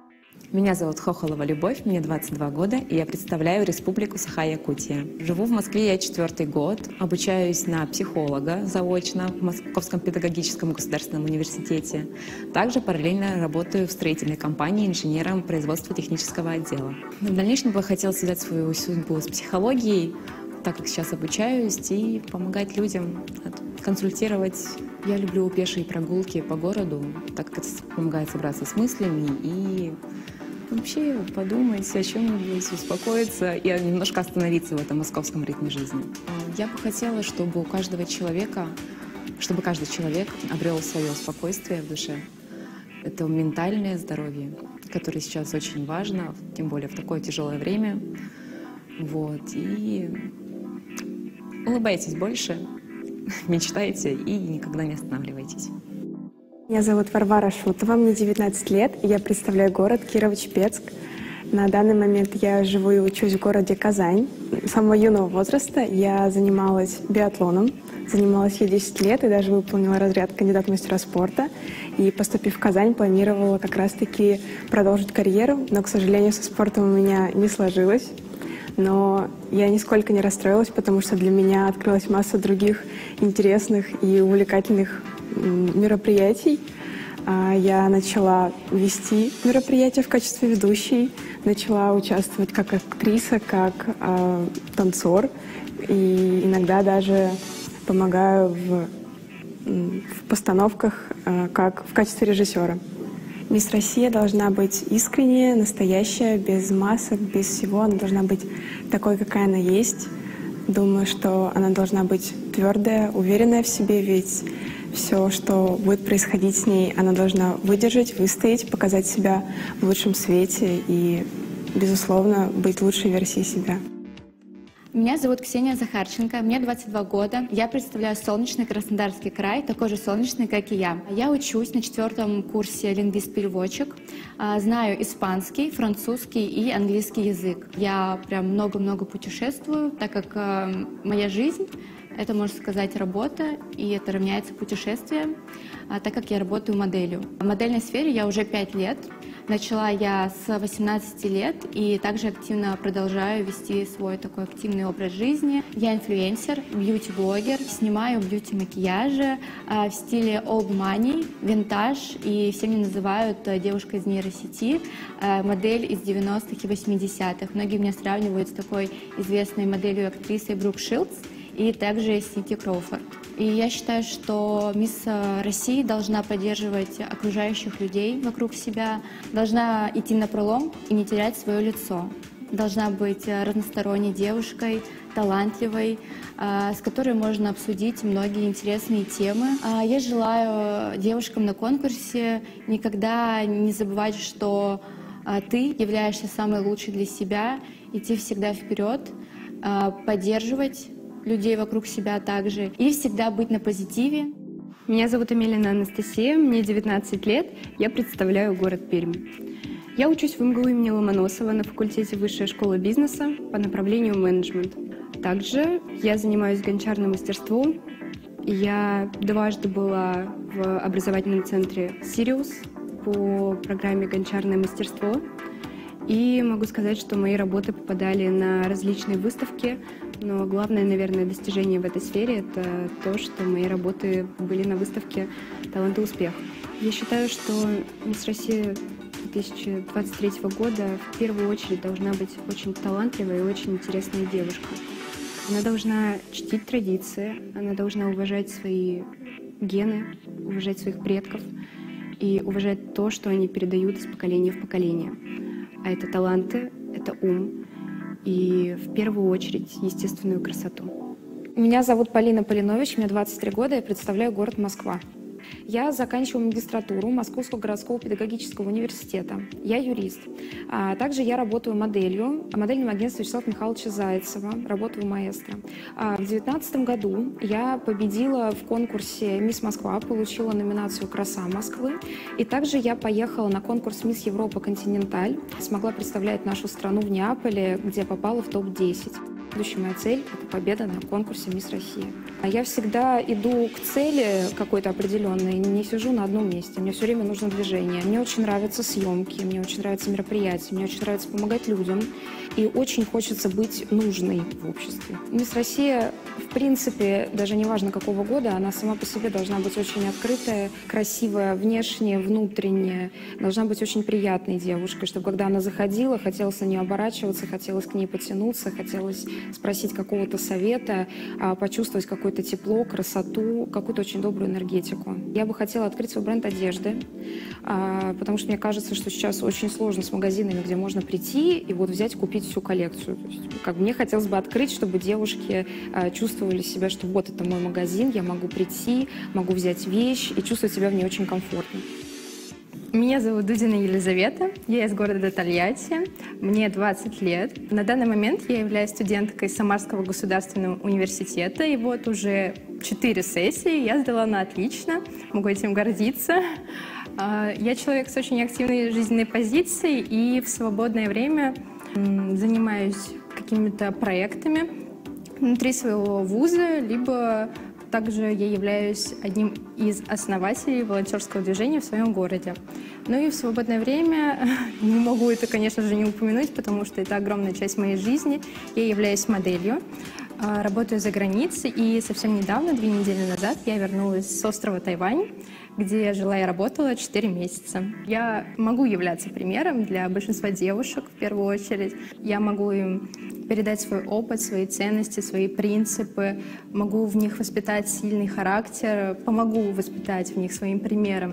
Меня зовут Хохолова Любовь, мне двадцать два года, и я представляю Республику Саха-Якутия. Живу в Москве я четвертый год, обучаюсь на психолога заочно в Московском педагогическом государственном университете. Также параллельно работаю в строительной компании инженером производства технического отдела. В дальнейшем бы хотела связать свою судьбу с психологией, так как сейчас обучаюсь, и помогать людям, консультировать. Я люблю пешие прогулки по городу, так как это помогает собраться с мыслями и вообще подумать о чем-нибудь, успокоиться и немножко остановиться в этом московском ритме жизни. Я бы хотела, чтобы у каждого человека, чтобы каждый человек обрел свое спокойствие в душе. Это ментальное здоровье, которое сейчас очень важно, тем более в такое тяжелое время. Вот. И улыбайтесь больше, мечтайте и никогда не останавливайтесь. Меня зовут Варвара Шутова, мне девятнадцать лет, и я представляю город Кирово-Чепецк. На данный момент я живу и учусь в городе Казань. С самого юного возраста я занималась биатлоном. Занималась я десять лет и даже выполнила разряд кандидат мастера спорта. И, поступив в Казань, планировала как раз-таки продолжить карьеру, но, к сожалению, со спортом у меня не сложилось. Но я нисколько не расстроилась, потому что для меня открылась масса других интересных и увлекательных мероприятий. Я начала вести мероприятия в качестве ведущей, начала участвовать как актриса, как э, танцор, и иногда даже помогаю в, в постановках э, как в качестве режиссера. Мисс Россия должна быть искренняя, настоящая, без масок, без всего. Она должна быть такой, какая она есть. Думаю, что она должна быть твердая, уверенная в себе, ведь все, что будет происходить с ней, она должна выдержать, выстоять, показать себя в лучшем свете и, безусловно, быть лучшей версией себя. Меня зовут Ксения Захарченко, мне двадцать два года. Я представляю солнечный Краснодарский край, такой же солнечный, как и я. Я учусь на четвертом курсе лингвист-переводчик, знаю испанский, французский и английский язык. Я прям много-много путешествую, так как моя жизнь — это, можно сказать, работа, и это равняется путешествиям, так как я работаю моделью. В модельной сфере я уже пять лет. Начала я с восемнадцати лет и также активно продолжаю вести свой такой активный образ жизни. Я инфлюенсер, бьюти-блогер, снимаю бьюти-макияжи в стиле old money, винтаж, и все меня называют девушкой из нейросети, модель из девяностых и восьмидесятых. Многие меня сравнивают с такой известной моделью и актрисой Брук Шилдс и также Синти Кроуфорд. И я считаю, что мисс России должна поддерживать окружающих людей вокруг себя, должна идти напролом и не терять свое лицо. Должна быть разносторонней девушкой, талантливой, с которой можно обсудить многие интересные темы. Я желаю девушкам на конкурсе никогда не забывать, что ты являешься самой лучшей для себя, идти всегда вперед, поддерживать людей вокруг себя также и всегда быть на позитиве. Меня зовут Амелина Анастасия, мне девятнадцать лет, я представляю город Пермь. Я учусь в эм гэ у имени Ломоносова на факультете Высшей школы бизнеса по направлению менеджмент. Также я занимаюсь гончарным мастерством. Я дважды была в образовательном центре «Сириус» по программе «Гончарное мастерство». И могу сказать, что мои работы попадали на различные выставки, но главное, наверное, достижение в этой сфере — это то, что мои работы были на выставке «Талант и успех». Я считаю, что мисс Россия две тысячи двадцать третьего года в первую очередь должна быть очень талантливая и очень интересная девушка. Она должна чтить традиции, она должна уважать свои гены, уважать своих предков и уважать то, что они передают из поколения в поколение. А это таланты, это ум и, в первую очередь, естественную красоту. Меня зовут Полина Полинович, мне двадцать три года, я представляю город Москва. Я заканчиваю магистратуру Московского городского педагогического университета. Я юрист. А также я работаю моделью в модельном агентстве Вячеслава Михайловича Зайцева, работаю маэстро. А в две тысячи девятнадцатом году я победила в конкурсе «Мисс Москва», получила номинацию «Краса Москвы». И также я поехала на конкурс «Мисс Европа Континенталь», смогла представлять нашу страну в Неаполе, где попала в топ десять. Следующая моя цель — это победа на конкурсе «Мисс Россия». Я всегда иду к цели какой-то определенной, не сижу на одном месте. Мне все время нужно движение. Мне очень нравятся съемки, мне очень нравятся мероприятия, мне очень нравится помогать людям. И очень хочется быть нужной в обществе. «Мисс Россия», в принципе, даже не важно какого года, она сама по себе должна быть очень открытая, красивая, внешне, внутренне. Должна быть очень приятной девушкой, чтобы когда она заходила, хотелось на нее оборачиваться, хотелось к ней потянуться, хотелось спросить какого-то совета, почувствовать какое-то тепло, красоту, какую-то очень добрую энергетику. Я бы хотела открыть свой бренд одежды, потому что мне кажется, что сейчас очень сложно с магазинами, где можно прийти и вот взять, купить всю коллекцию. То есть, как мне хотелось бы открыть, чтобы девушки чувствовали себя, что вот это мой магазин, я могу прийти, могу взять вещь и чувствовать себя в ней очень комфортно. Меня зовут Дудина Елизавета, я из города Тольятти, мне двадцать лет. На данный момент я являюсь студенткой Самарского государственного университета, и вот уже четыре сессии я сдала на отлично, могу этим гордиться. Я человек с очень активной жизненной позицией и в свободное время занимаюсь какими-то проектами внутри своего вуза, либо также я являюсь одним из основателей волонтерского движения в своем городе. Ну и в свободное время, не могу это, конечно же, не упомянуть, потому что это огромная часть моей жизни, я являюсь моделью, работаю за границей, и совсем недавно, две недели назад, я вернулась с острова Тайвань, где я жила и работала четыре месяца. Я могу являться примером для большинства девушек, в первую очередь. Я могу им передать свой опыт, свои ценности, свои принципы, могу в них воспитать сильный характер, помогу воспитать в них своим примером.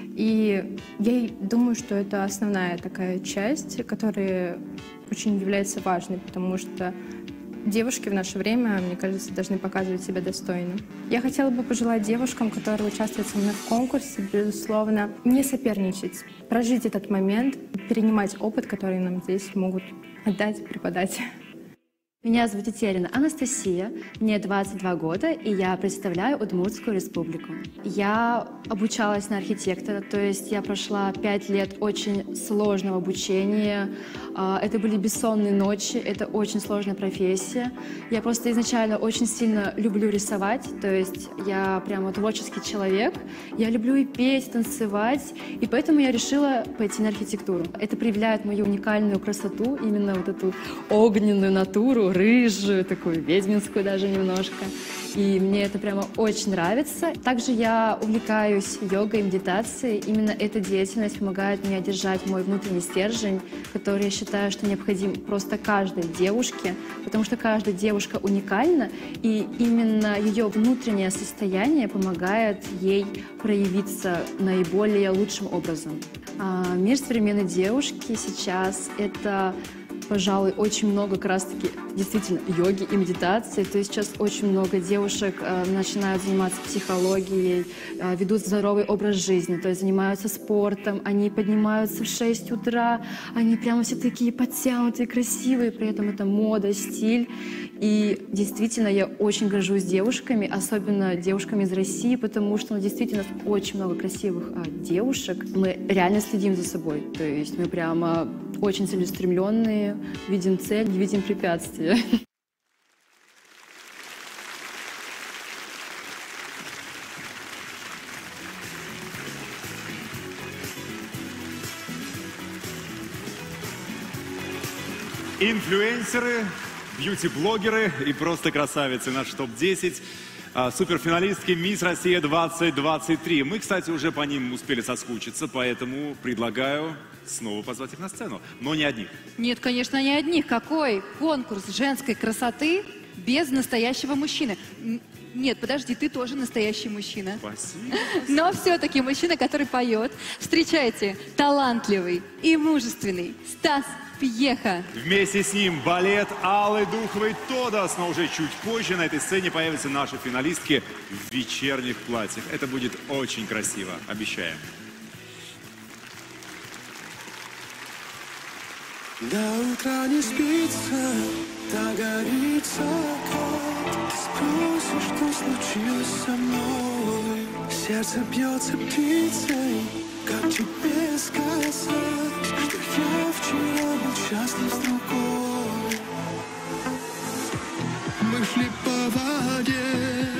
И я думаю, что это основная такая часть, которая очень является важной, потому что девушки в наше время, мне кажется, должны показывать себя достойно. Я хотела бы пожелать девушкам, которые участвуют со мной в конкурсе, безусловно, не соперничать, прожить этот момент, перенимать опыт, который нам здесь могут отдать, преподать. Меня зовут Тетерина Анастасия, мне двадцать два года, и я представляю Удмуртскую республику. Я обучалась на архитектора, то есть я прошла пять лет очень сложного обучения. Это были бессонные ночи, это очень сложная профессия. Я просто изначально очень сильно люблю рисовать, то есть я прямо творческий человек. Я люблю и петь, и танцевать, и поэтому я решила пойти на архитектуру. Это проявляет мою уникальную красоту, именно вот эту огненную натуру, рыжую, такую ведьминскую даже немножко. И мне это прямо очень нравится. Также я увлекаюсь йогой, медитацией. Именно эта деятельность помогает мне держать мой внутренний стержень, который я считаю, что необходим просто каждой девушке, потому что каждая девушка уникальна, и именно ее внутреннее состояние помогает ей проявиться наиболее лучшим образом. А мир современной девушки сейчас — это, пожалуй, очень много как раз-таки действительно йоги и медитации. То есть сейчас очень много девушек э, начинают заниматься психологией, э, ведут здоровый образ жизни, то есть занимаются спортом, они поднимаются в шесть утра, они прямо все такие подтянутые, красивые, при этом это мода, стиль. И действительно я очень горжусь девушками, особенно девушками из России, потому что ну, действительно очень много красивых э, девушек. Мы реально следим за собой, то есть мы прямо очень целеустремленные, видим цель, не видим препятствия. Инфлюенсеры, бьюти-блогеры и просто красавицы. Наш топ десять. Суперфиналистки «Мисс Россия двадцать двадцать три». Мы, кстати, уже по ним успели соскучиться, поэтому предлагаю снова позвать их на сцену. Но не одних. Нет, конечно, не одних. Какой конкурс женской красоты без настоящего мужчины? Нет, подожди, ты тоже настоящий мужчина. Спасибо. Но все-таки мужчина, который поет. Встречайте, талантливый и мужественный Стас Пьеха. Вместе с ним балет Аллы Духовой «Тодос», но уже чуть позже на этой сцене появятся наши финалистки в вечерних платьях. Это будет очень красиво, обещаем. До утра не спится, догорится кот. Спросишь, что случилось со мной. Сердце бьется птицей, как тебе сказать, что я вчера был счастлив с другой. шли по воде,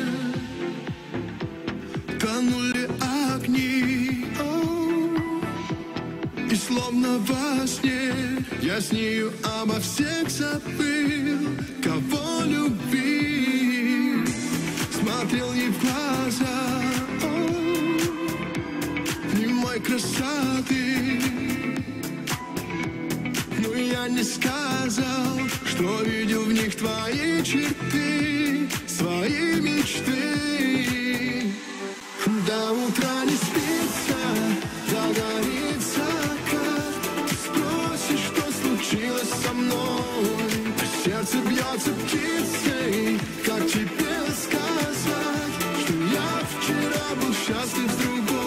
тонули огни, о, и словно во сне я с нею обо всех забыл, кого любил. Смотрел ей в глаза, о, немой красоты, но я не сказал, что видел в них твои черты, свои мечты. До утра не спится, загорит закат. Ты спросишь, что случилось со мной, а сердце бьется птицей. Как тебе сказать, что я вчера был счастлив с другой?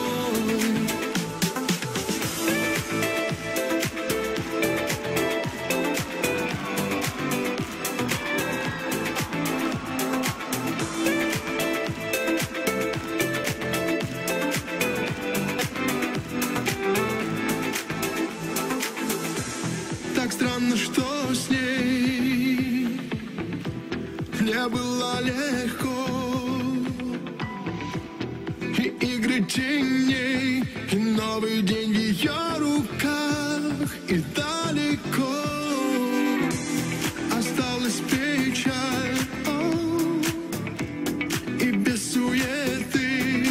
Странно, что с ней мне было легко, и игры теней, и новый день в ее руках, и далеко осталась печаль, о, и без суеты.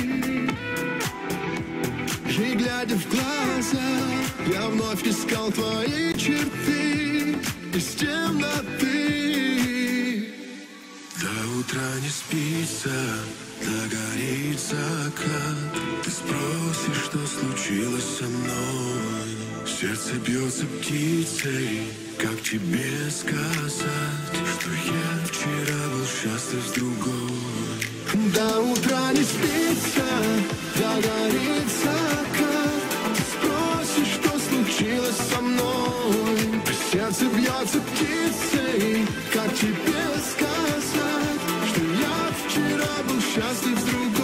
И глядя в глаза, я вновь искал твои черты из темноты. До утра не спится, догорит закат. Ты спросишь, что случилось со мной. Сердце бьется птицей, как тебе сказать, что я вчера был счастлив с другой. До утра не спится, догорит закат. Ты спросишь, что случилось со мной. Сердце бьется птицей, как тебе сказать, что я вчера был счастлив с другой.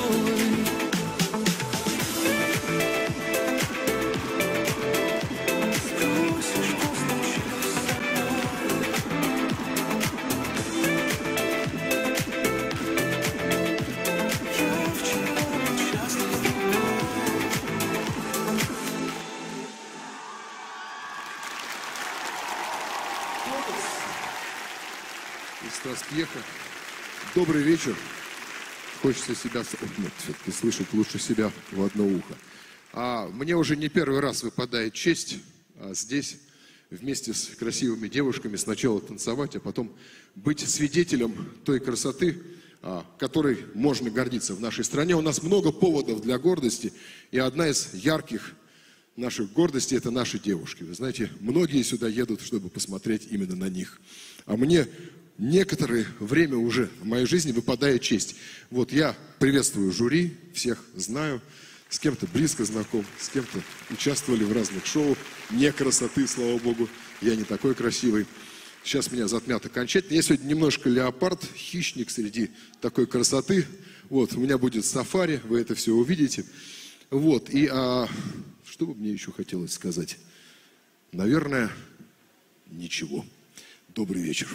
Стас Пьеха. Добрый вечер. Хочется себя ну, все-таки слышать лучше себя в одно ухо. А мне уже не первый раз выпадает честь а здесь вместе с красивыми девушками сначала танцевать, а потом быть свидетелем той красоты, а, которой можно гордиться в нашей стране. У нас много поводов для гордости, и одна из ярких наших гордостей – это наши девушки. Вы знаете, многие сюда едут, чтобы посмотреть именно на них. А мне некоторое время уже в моей жизни выпадает честь. Вот я приветствую жюри, всех знаю, с кем-то близко знаком, с кем-то участвовали в разных шоу. Не красоты, слава богу, я не такой красивый. Сейчас меня затмят окончательно. Я сегодня немножко леопард, хищник среди такой красоты. Вот, у меня будет сафари, вы это все увидите. Вот, и а, что бы мне еще хотелось сказать? Наверное, ничего. Добрый вечер.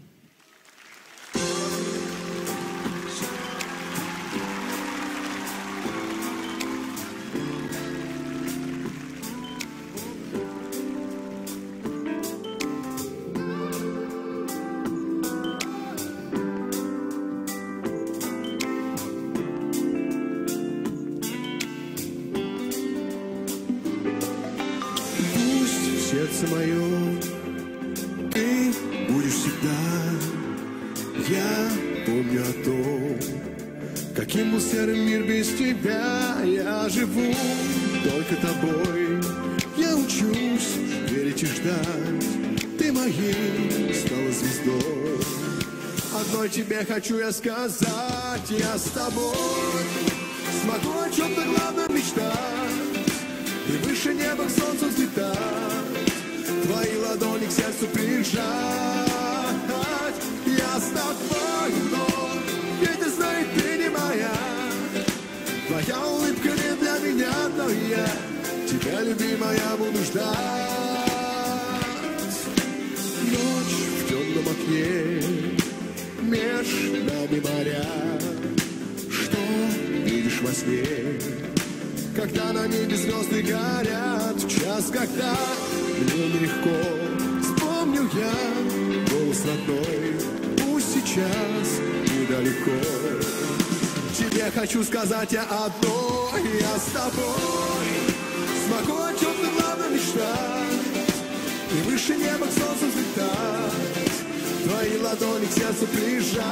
Сердце мое, ты будешь всегда. Я помню о том, каким был серый мир без тебя. Я живу только тобой. Я учусь верить и ждать. Ты моей стала звездой. Одной тебе хочу я сказать: я с тобой смогу о чем-то главном мечтать и выше неба к солнцу взлетать. Твои ладони к сердцу прижать. Я с тобой, но ведь ты знаешь, ты не моя. Твоя улыбка не для меня, но я тебя, любимая, буду ждать. Ночь в темном окне, весне, когда на небе звезды горят, в час, когда мне нелегко, вспомню я голос родной, пусть сейчас недалеко. Тебе хочу сказать я одно, я с тобой смогу о чем-то главном мечтать, и выше неба к солнцу взлетать, твои ладони к сердцу прижать.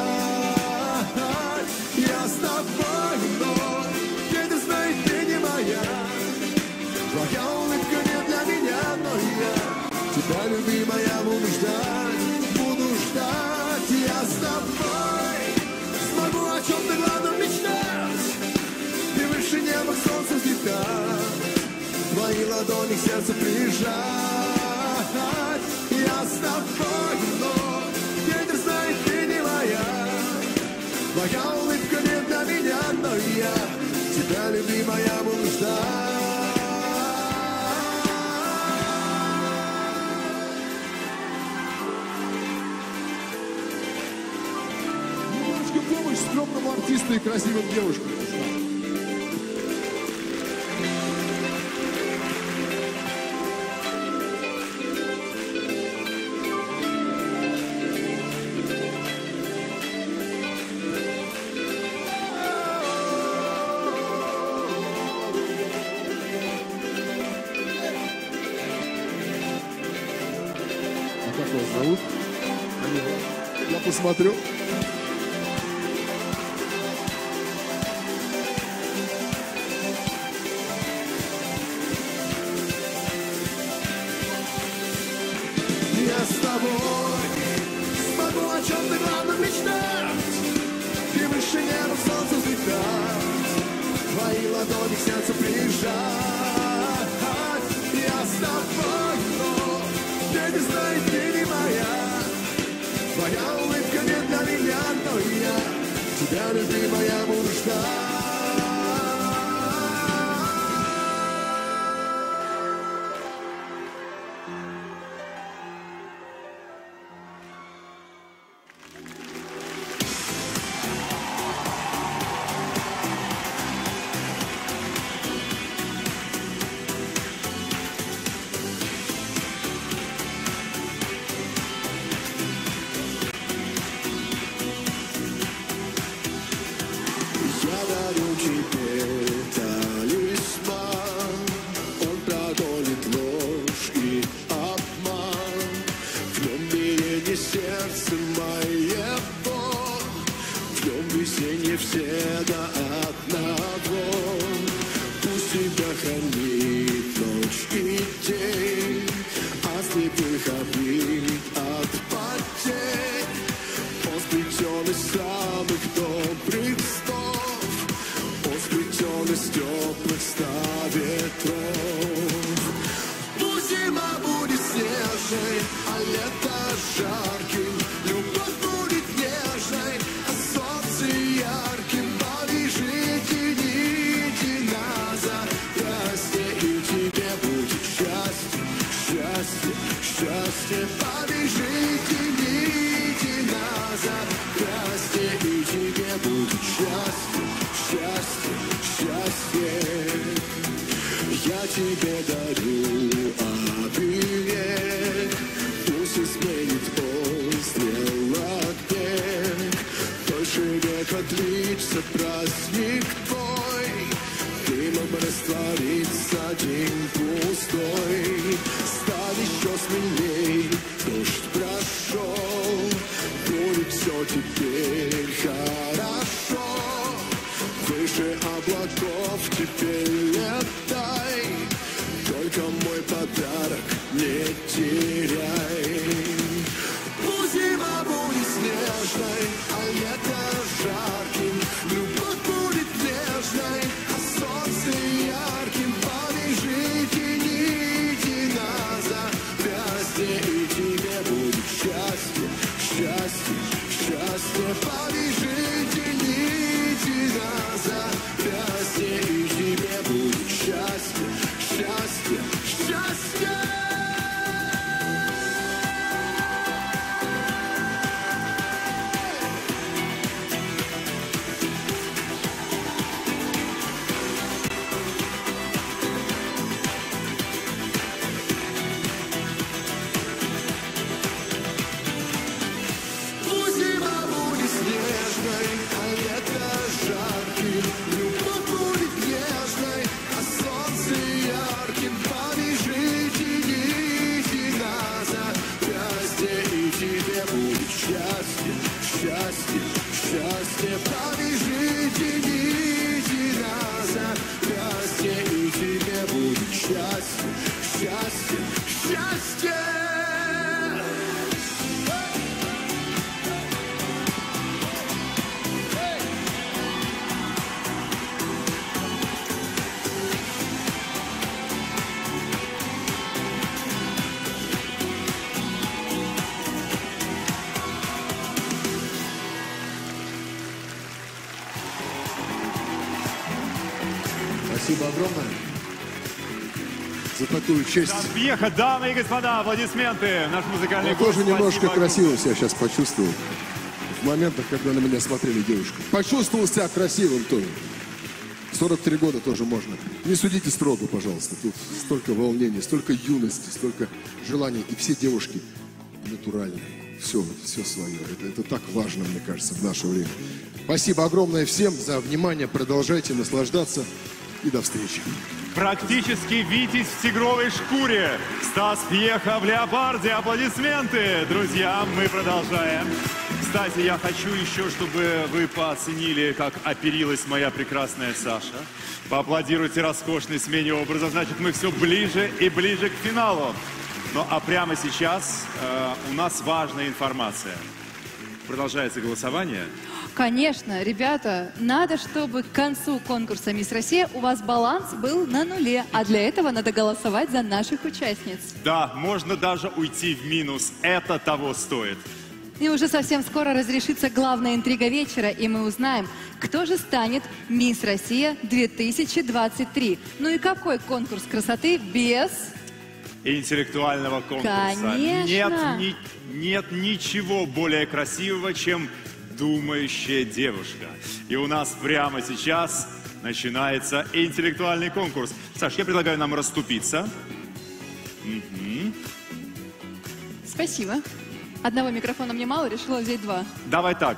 Я с тобой вновь, где-то знает, ты не моя, твоя улыбка не для меня, но я тебя, любимая, буду ждать, буду ждать. Я с тобой смогу о чем-то главном мечтать, и выше неба к солнцу взлетать, твои ладони к сердцу прижать. Я с тобой вновь, ветер знает, ты не моя, твоя улыбка не для меня, но я тебя, любимая, буду ждать. Немножко помощь скромному артисту и красивым девушкам. Зовут? Я посмотрю. Я с тобой смогу о чем-то главном мечтать, и выше неба к солнцу взлетать, твои ладони к сердцу прижать. Я с тобой, но ты не знаешь, ты не моя, твоя улыбка не для меня, но я тебя, любимая, буду ждать. Сердце моего, в нем весенне все до одного. Пусть тебя хранит ночь и день, а слепых обид от потерь. Он сплетен из самых добрых снов, он сплетен из теплых ста ветров. Пусть зима будет снежной, а лето жарким, любовь будет нежной, а солнце ярким. Повяжите нити на запястье, и тебе будет счастье, счастье, счастье. Повяжите нити на запястье, и тебе будет счастье, счастье, счастье. Я тебе дарю оберег, пусть изменит стрелок бег. Дольше век отличится праздник твой, дымом растворится день пустой. Стал еще смелей, дождь прошел, будет все теперь хорошо. Выше облаков теперь летай, только мой подарок не теряй. Пусть зима будет снежной, а лето жарким, любовь будет нежной, а солнце ярким. Повяжите нити на запястье, и тебе будет счастье, счастье, счастье. Повяжите нити на запястье, и тебе будет счастье, счастье, счастье. счастье, счастье, счастье. Побежите, идите назад, счастье, и тебе будет счастье, счастье, счастье. Спасибо огромное за такую честь. Пьеха, дамы и господа, аплодисменты. Наш музыкальный Я гость. тоже немножко Спасибо. красиво себя сейчас почувствовал. В моментах, когда на меня смотрели девушки. Почувствовал себя красивым тоже. сорок три года тоже можно. Не судите строго, пожалуйста. Тут столько волнений, столько юности, столько желаний. И все девушки натуральные. Все, все свое. Это, это так важно, мне кажется, в наше время. Спасибо огромное всем за внимание. Продолжайте наслаждаться. И до встречи. Практически Витязь в тигровой шкуре. Стас Пьеха в леопарде. Аплодисменты, друзья. Мы продолжаем. Кстати, я хочу еще, чтобы вы пооценили, как оперилась моя прекрасная Саша. Поаплодируйте роскошной смене образа. Значит, мы все ближе и ближе к финалу. Ну а прямо сейчас э, у нас важная информация. Продолжается голосование. Конечно, ребята, надо, чтобы к концу конкурса «Мисс Россия» у вас баланс был на нуле, а для этого надо голосовать за наших участниц. Да, можно даже уйти в минус. Это того стоит. И уже совсем скоро разрешится главная интрига вечера, и мы узнаем, кто же станет «Мисс Россия две тысячи двадцать три». Ну и какой конкурс красоты без... Интеллектуального конкурса. Конечно. Нет, ни, нет ничего более красивого, чем думающая девушка. И у нас прямо сейчас начинается интеллектуальный конкурс. Саш, я предлагаю нам расступиться. Угу. Спасибо. Одного микрофона мне мало, решила взять два. Давай так.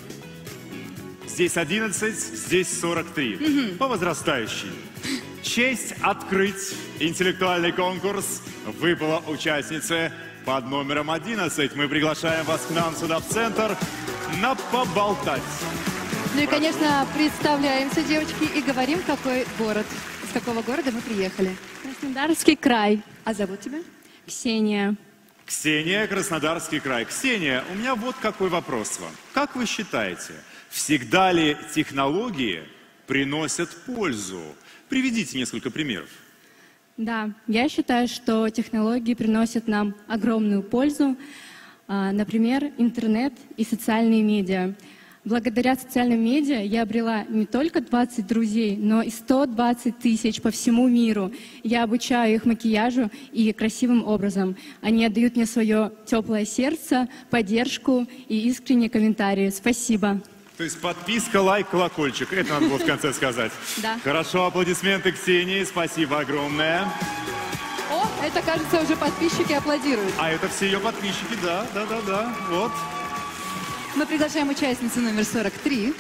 Здесь одиннадцать, здесь сорок три. Угу. По возрастающей. Честь открыть интеллектуальный конкурс выпала участнице под номером одиннадцать. Мы приглашаем вас к нам сюда в центр на поболтать. Ну и, конечно, представляемся, девочки, и говорим, какой город. Из какого города мы приехали. Краснодарский край. А зовут тебя? Ксения. Ксения, Краснодарский край. Ксения, у меня вот какой вопрос вам. Как вы считаете, всегда ли технологии приносят пользу? Приведите несколько примеров. Да, я считаю, что технологии приносят нам огромную пользу. А, например, интернет и социальные медиа. Благодаря социальным медиа я обрела не только двадцать друзей, но и сто двадцать тысяч по всему миру. Я обучаю их макияжу и красивым образом. Они отдают мне свое теплое сердце, поддержку и искренние комментарии. Спасибо. То есть подписка, лайк, колокольчик. Это надо было в конце сказать. Да. Хорошо, аплодисменты Ксении. Спасибо огромное. О, это, кажется, уже подписчики аплодируют. А это все ее подписчики, да, да, да, да. Вот. Мы приглашаем участницу номер сорок три.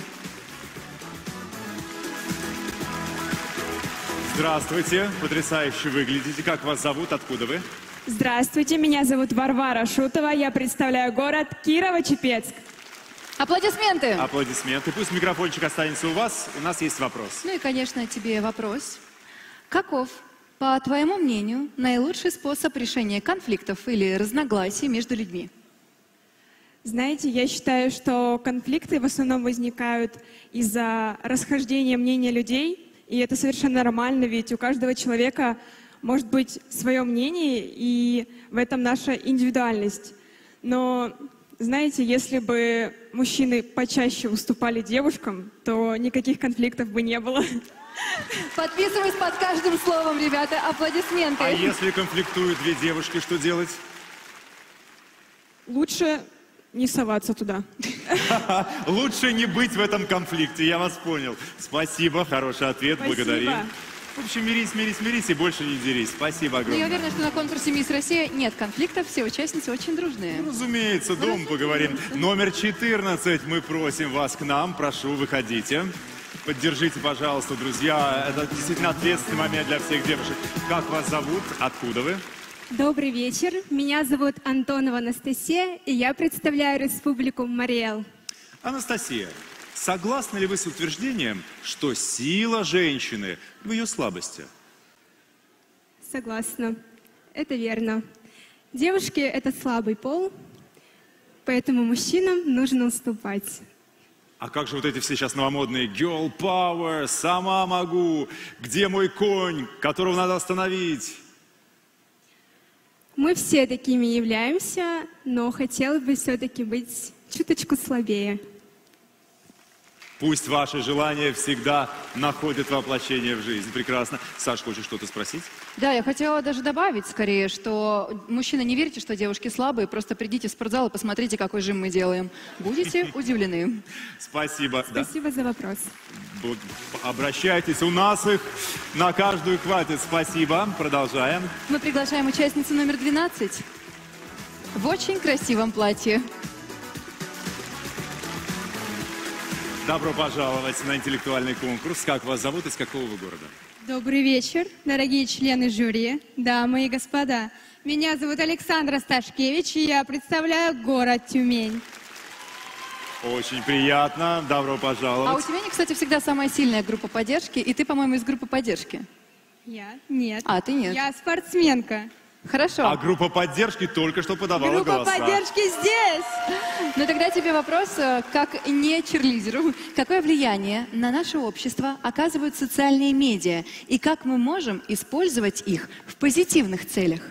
Здравствуйте, потрясающе выглядите. Как вас зовут, откуда вы? Здравствуйте, меня зовут Варвара Шутова. Я представляю город Кирово-Чепецк. Аплодисменты! Аплодисменты. Пусть микрофончик останется у вас. У нас есть вопрос. Ну и, конечно, тебе вопрос. Каков, по твоему мнению, наилучший способ решения конфликтов или разногласий между людьми? Знаете, я считаю, что конфликты в основном возникают из-за расхождения мнения людей, и это совершенно нормально, ведь у каждого человека может быть свое мнение, и в этом наша индивидуальность. Но, знаете, если бы мужчины почаще уступали девушкам, то никаких конфликтов бы не было. Подписываюсь под каждым словом, ребята. Аплодисменты. А если конфликтуют две девушки, что делать? Лучше не соваться туда. Лучше не быть в этом конфликте, я вас понял. Спасибо, хороший ответ, Спасибо. благодарим. В общем, мирись, мирись, мирись и больше не дерись. Спасибо Ну, огромное. я уверена, что на конкурсе «Мисс Россия» нет конфликтов, все участницы очень дружные. Ну, разумеется, дома поговорим. Номер четырнадцать, мы просим вас к нам, прошу, выходите. Поддержите, пожалуйста, друзья, это действительно ответственный момент для всех девушек. Как вас зовут, откуда вы? Добрый вечер. Меня зовут Антонова Анастасия, и я представляю Республику Мариэл. Анастасия, согласны ли вы с утверждением, что сила женщины в ее слабости? Согласна. Это верно. Девушки — это слабый пол, поэтому мужчинам нужно уступать. А как же вот эти все сейчас новомодные girl power, сама могу, где мой конь, которого надо остановить? Мы все такими являемся, но хотелось бы все-таки быть чуточку слабее. Пусть ваши желания всегда находят воплощение в жизнь. Прекрасно. Саш, хочешь что-то спросить? Да, я хотела даже добавить скорее, что мужчины, не верьте, что девушки слабые, просто придите в спортзал и посмотрите, какой жим мы делаем. Будете удивлены. Спасибо. Спасибо за вопрос. Вот, обращайтесь, у нас их на каждую хватит. Спасибо. Продолжаем. Мы приглашаем участницу номер двенадцать в очень красивом платье. Добро пожаловать на интеллектуальный конкурс. Как вас зовут и из какого вы города? Добрый вечер, дорогие члены жюри, дамы и господа. Меня зовут Александра Сташкевич, и я представляю город Тюмень. Очень приятно. Добро пожаловать. А у Тюмени, кстати, всегда самая сильная группа поддержки, и ты, по-моему, из группы поддержки. Я? Нет. А, ты нет. Я спортсменка. Хорошо. А группа поддержки только что подавала Группа голоса. поддержки здесь. Ну тогда тебе вопрос, э, как не черлидеру. Какое влияние на наше общество оказывают социальные медиа? И как мы можем использовать их в позитивных целях?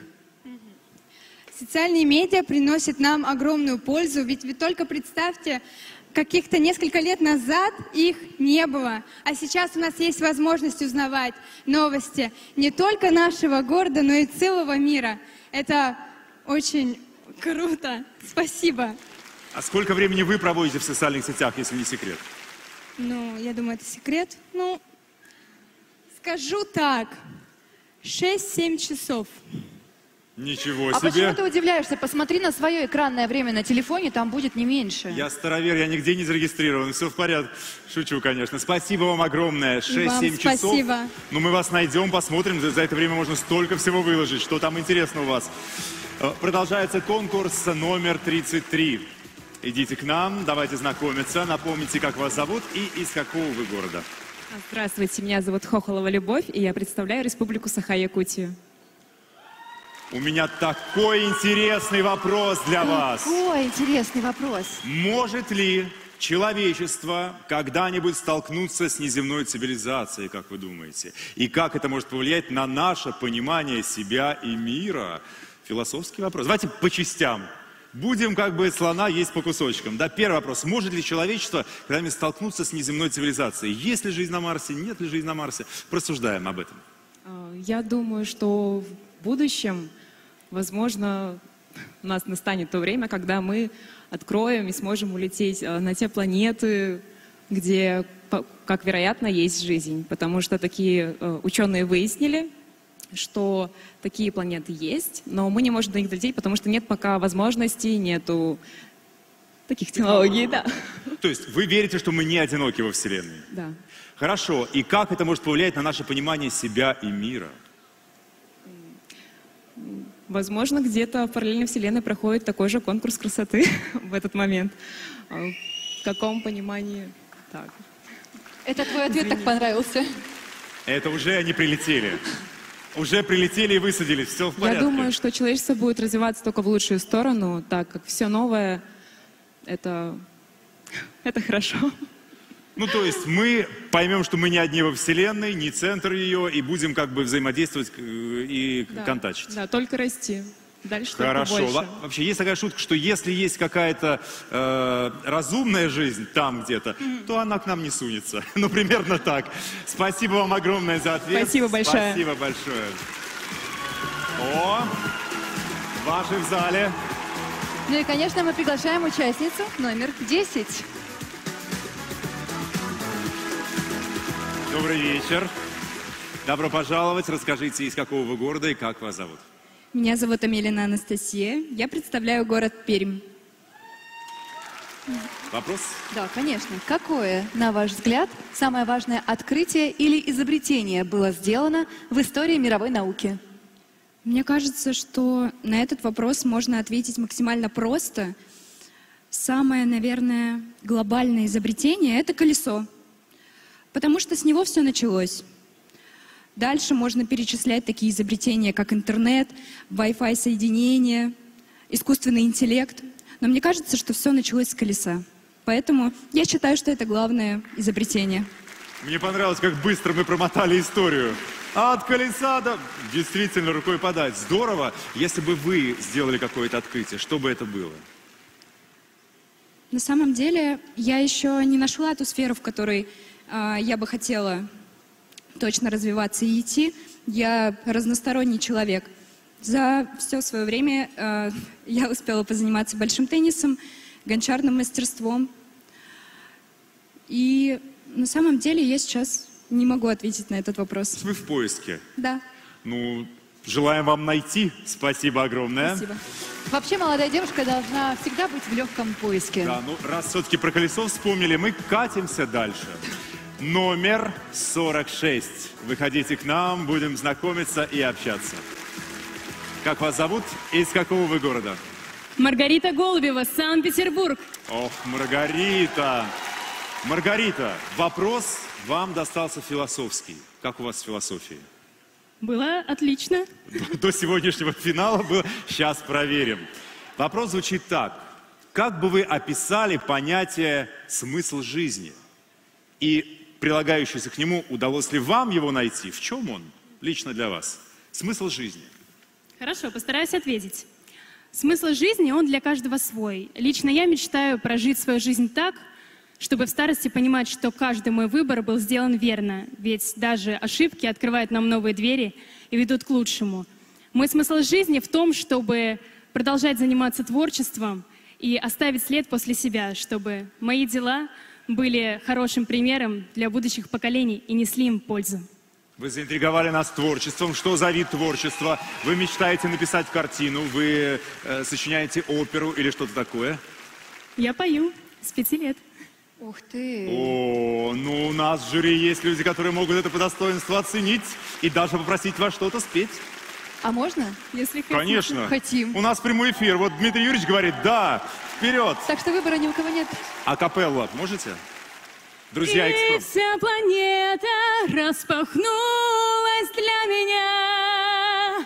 Социальные медиа приносят нам огромную пользу, ведь вы только представьте, каких-то несколько лет назад их не было. А сейчас у нас есть возможность узнавать новости не только нашего города, но и целого мира. Это очень круто. Спасибо. А сколько времени вы проводите в социальных сетях, если не секрет? Ну, я думаю, это секрет. Ну, скажу так, шесть-семь часов. Ничего А себе. почему ты удивляешься? Посмотри на свое экранное время на телефоне, там будет не меньше. Я старовер, я нигде не зарегистрирован. Все в порядке. Шучу, конечно. Спасибо вам огромное. шесть-семь часов. Спасибо. Ну, мы вас найдем, посмотрим. За, за это время можно столько всего выложить. Что там интересно у вас? Э, Продолжается конкурс номер тридцать три. Идите к нам, давайте знакомиться. Напомните, как вас зовут и из какого вы города. Здравствуйте, меня зовут Хохолова Любовь, и я представляю Республику Саха-Якутию. У меня такой интересный вопрос для вас. Какой интересный вопрос. Может ли человечество когда-нибудь столкнуться с неземной цивилизацией, как вы думаете? И как это может повлиять на наше понимание себя и мира? Философский вопрос. Давайте по частям. Будем как бы слона есть по кусочкам. Да, первый вопрос. Может ли человечество когда-нибудь столкнуться с неземной цивилизацией? Есть ли жизнь на Марсе? Нет ли жизни на Марсе? Просуждаем об этом. Я думаю, что в будущем, возможно, у нас настанет то время, когда мы откроем и сможем улететь на те планеты, где, как вероятно, есть жизнь. Потому что такие ученые выяснили, что такие планеты есть, но мы не можем до них долететь, потому что нет пока возможностей, нету таких технологий, да. То есть вы верите, что мы не одиноки во Вселенной? Да. Хорошо. И как это может повлиять на наше понимание себя и мира? Возможно, где-то в параллельной вселенной проходит такой же конкурс красоты в этот момент. В каком понимании? Так. Это твой ответ так понравился. Это уже они прилетели. Уже прилетели и высадились. Все в порядке. Я думаю, что человечество будет развиваться только в лучшую сторону, так как все новое — это, это хорошо. Ну, то есть мы поймем, что мы не одни во Вселенной, не центр ее, и будем как бы взаимодействовать и Да. контачить. Да, только расти. Дальше Хорошо. только больше. Во- Вообще есть такая шутка, что если есть какая-то э, разумная жизнь там где-то, то она к нам не сунется. Ну, примерно так. Спасибо вам огромное за ответ. Спасибо большое. Спасибо большое. О, ваши в зале. Ну и, конечно, мы приглашаем участницу номер десять. Добрый вечер. Добро пожаловать. Расскажите, из какого вы города и как вас зовут? Меня зовут Амелина Анастасия. Я представляю город Пермь. Вопрос? Да, конечно. Какое, на ваш взгляд, самое важное открытие или изобретение было сделано в истории мировой науки? Мне кажется, что на этот вопрос можно ответить максимально просто. Самое, наверное, глобальное изобретение — это колесо, потому что с него все началось. Дальше можно перечислять такие изобретения, как интернет, Wi-Fi соединение, искусственный интеллект. Но мне кажется, что все началось с колеса. Поэтому я считаю, что это главное изобретение. Мне понравилось, как быстро мы промотали историю. А от колеса до... Действительно, рукой подать. Здорово. Если бы вы сделали какое-то открытие, что бы это было? На самом деле, я еще не нашла ту сферу, в которой э, я бы хотела точно развиваться и идти. Я разносторонний человек. За все свое время э, я успела позаниматься большим теннисом, гончарным мастерством. И на самом деле я сейчас не могу ответить на этот вопрос. Вы в поиске? Да. Ну, желаем вам найти. Спасибо огромное. Спасибо. Вообще молодая девушка должна всегда быть в легком поиске. Да, ну раз все-таки про колесо вспомнили, мы катимся дальше. Номер сорок шесть. Выходите к нам, будем знакомиться и общаться. Как вас зовут и из какого вы города? Маргарита Голубева, Санкт-Петербург. Ох, Маргарита. Маргарита, вопрос вам достался философский. Как у вас с философией? Было отлично. До, до сегодняшнего финала было. Сейчас проверим. Вопрос звучит так. Как бы вы описали понятие «смысл жизни»? И прилагающийся к нему, удалось ли вам его найти? В чем он лично для вас? Смысл жизни. Хорошо, постараюсь ответить. Смысл жизни, он для каждого свой. Лично я мечтаю прожить свою жизнь так, чтобы в старости понимать, что каждый мой выбор был сделан верно. Ведь даже ошибки открывают нам новые двери и ведут к лучшему. Мой смысл жизни в том, чтобы продолжать заниматься творчеством и оставить след после себя, чтобы мои дела были хорошим примером для будущих поколений и несли им пользу. Вы заинтриговали нас творчеством. Что за вид творчества? Вы мечтаете написать картину, вы э, сочиняете оперу или что-то такое? Я пою с пяти лет. Ух ты! О, ну у нас в жюри есть люди, которые могут это по достоинству оценить и даже попросить вас что-то спеть. А можно? Если хотите. Конечно. Хотим. У нас прямой эфир. Вот Дмитрий Юрьевич говорит, да, вперед. Так что выбора ни у кого нет. А капелла можете? Друзья, И экспромт. вся планета распахнулась для меня,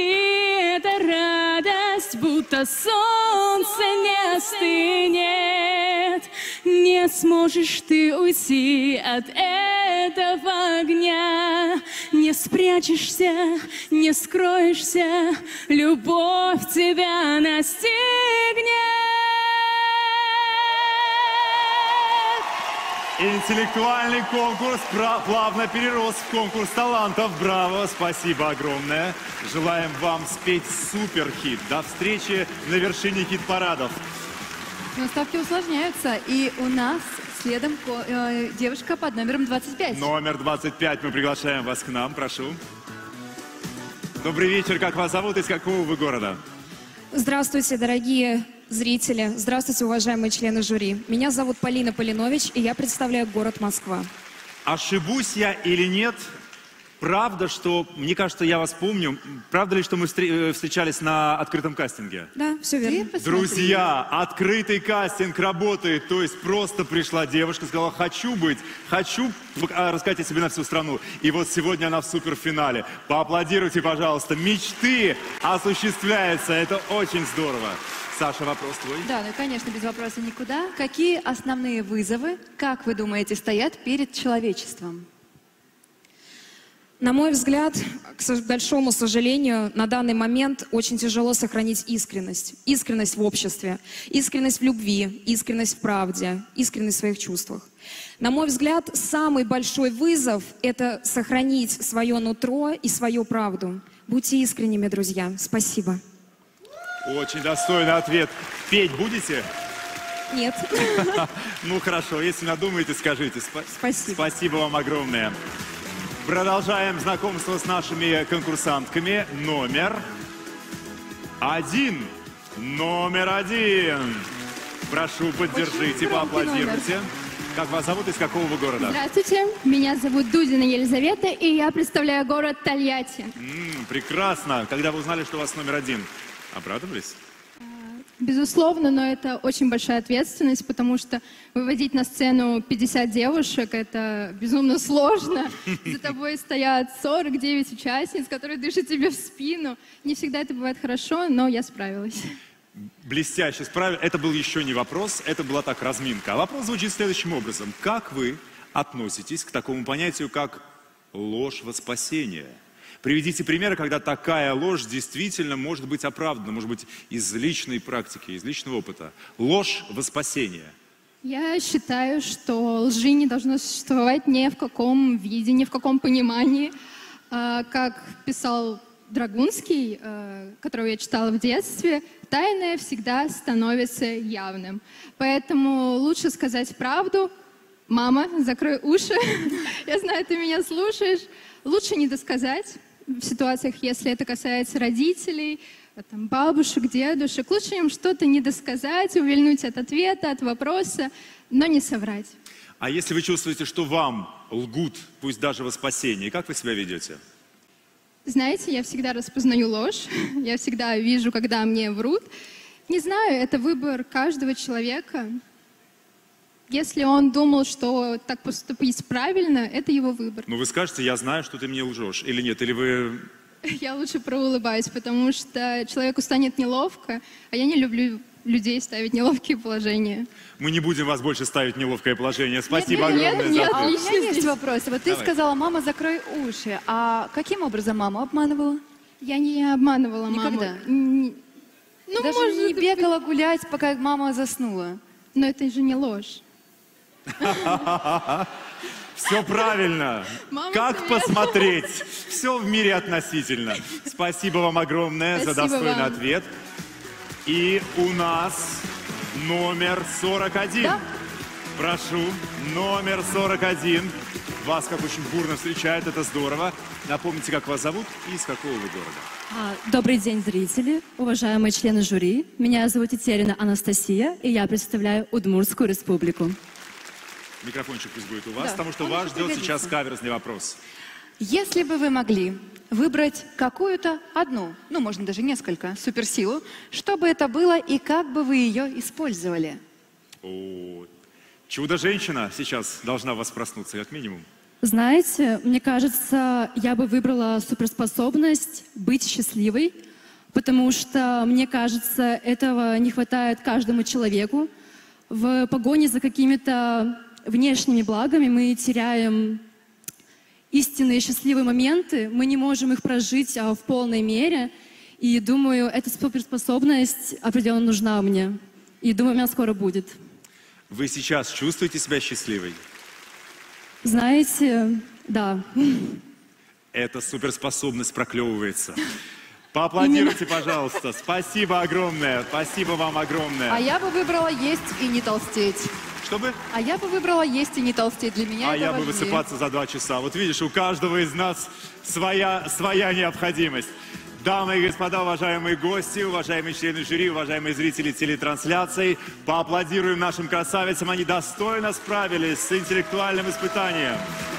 и эта радость, будто солнце не остынет. Не сможешь ты уйти от этого огня, не спрячешься, не скроешься, любовь тебя настигнет. Интеллектуальный конкурс плавно перерос в конкурс талантов. Браво, спасибо огромное. Желаем вам спеть суперхит. До встречи на вершине хит-парадов. Но ставки усложняются, и у нас следом ко- э, девушка под номером двадцать пять. Номер двадцать пять. Мы приглашаем вас к нам, прошу. Добрый вечер. Как вас зовут? Из какого вы города? Здравствуйте, дорогие зрители. Здравствуйте, уважаемые члены жюри. Меня зовут Полина Полинович, и я представляю город Москва. Ошибусь я или нет? Правда, что, мне кажется, я вас помню. Правда ли, что мы встр- встречались на открытом кастинге? Да, все верно. Друзья, открытый кастинг работает. То есть просто пришла девушка, сказала, хочу быть, хочу рассказать о себе на всю страну. И вот сегодня она в суперфинале. Поаплодируйте, пожалуйста. Мечты осуществляются. Это очень здорово. Саша, вопрос твой. Да, ну и, конечно, без вопроса никуда. Какие основные вызовы, как вы думаете, стоят перед человечеством? На мой взгляд, к сож- большому сожалению, на данный момент очень тяжело сохранить искренность. Искренность в обществе, искренность в любви, искренность в правде, искренность в своих чувствах. На мой взгляд, самый большой вызов – это сохранить свое нутро и свою правду. Будьте искренними, друзья. Спасибо. Очень достойный ответ. Петь будете? Нет. Ну хорошо, если надумаете, скажите. Спа- Спасибо. Спасибо вам огромное. Продолжаем знакомство с нашими конкурсантками. Номер один. Номер один. Прошу, поддержите, Очень громкий поаплодируйте. Как вас зовут, из какого вы города? Здравствуйте, меня зовут Дудина Елизавета, и я представляю город Тольятти. М, прекрасно. Когда вы узнали, что у вас номер один, обрадовались? Безусловно, но это очень большая ответственность, потому что выводить на сцену пятьдесят девушек — это безумно сложно. За тобой стоят сорок девять участниц, которые дышат тебе в спину. Не всегда это бывает хорошо, но я справилась. Блестяще справились. Это был еще не вопрос, это была так разминка. А вопрос звучит следующим образом. Как вы относитесь к такому понятию, как ложь во спасение? Приведите примеры, когда такая ложь действительно может быть оправдана, может быть, из личной практики, из личного опыта. Ложь во спасение. Я считаю, что лжи не должно существовать ни в каком виде, ни в каком понимании. А, Как писал Драгунский, э, которого я читала в детстве, тайное всегда становится явным. Поэтому лучше сказать правду. Мама, закрой уши. Я знаю, ты меня слушаешь. Лучше не досказать в ситуациях, если это касается родителей, там, бабушек, дедушек. Лучше им что-то не досказать, увильнуть от ответа, от вопроса, но не соврать. А если вы чувствуете, что вам лгут, пусть даже во спасении, как вы себя ведете? Знаете, я всегда распознаю ложь, я всегда вижу, когда мне врут. Не знаю, это выбор каждого человека. Если он думал, что так поступить правильно, это его выбор. Ну вы скажете, я знаю, что ты мне лжешь, или нет, или вы... Я лучше проулыбаюсь, потому что человеку станет неловко, а я не люблю людей ставить в неловкие положения. Мы не будем вас больше ставить в неловкое положение. Спасибо нет, огромное нет, за А у ответ. меня есть вопрос. Вот ты Давай. сказала, мама, закрой уши. А каким образом маму обманывала? Я не обманывала маму. Никогда? Н- Ну, Даже может не бегала гулять, пока мама заснула? Но это же не ложь. Все правильно. Мама, Как привет. посмотреть? Все в мире относительно. Спасибо вам огромное за Спасибо достойный вам. ответ. И у нас номер сорок один. Да? Прошу, номер сорок один. Вас как очень бурно встречают, это здорово. Напомните, как вас зовут и из какого вы города. А, Добрый день, зрители, уважаемые члены жюри. Меня зовут Тетерина Анастасия, и я представляю Удмуртскую республику. Микрофончик пусть будет у вас, Да, потому что он вас еще ждет пригодится. сейчас каверзный вопрос. Если бы вы могли выбрать какую-то одну, ну, можно даже несколько, суперсилу, что бы это было и как бы вы ее использовали? О, чудо-женщина сейчас должна у вас проснуться, как минимум. Знаете, мне кажется, я бы выбрала суперспособность быть счастливой, потому что, мне кажется, этого не хватает каждому человеку. В погоне за какими-то внешними благами мы теряем истинные счастливые моменты, мы не можем их прожить а, в полной мере. И думаю, эта суперспособность определенно нужна мне. И думаю, у меня скоро будет. Вы сейчас чувствуете себя счастливой? Знаете, да. Эта суперспособность проклевывается. Поаплодируйте, пожалуйста. Спасибо огромное. Спасибо вам огромное. А я бы выбрала есть и не толстеть. Чтобы? А я бы выбрала есть и не толстеть. Для меня А это я бы важнее. высыпаться за два часа. Вот видишь, у каждого из нас своя, своя необходимость. Дамы и господа, уважаемые гости, уважаемые члены жюри, уважаемые зрители телетрансляций, поаплодируем нашим красавицам. Они достойно справились с интеллектуальным испытанием.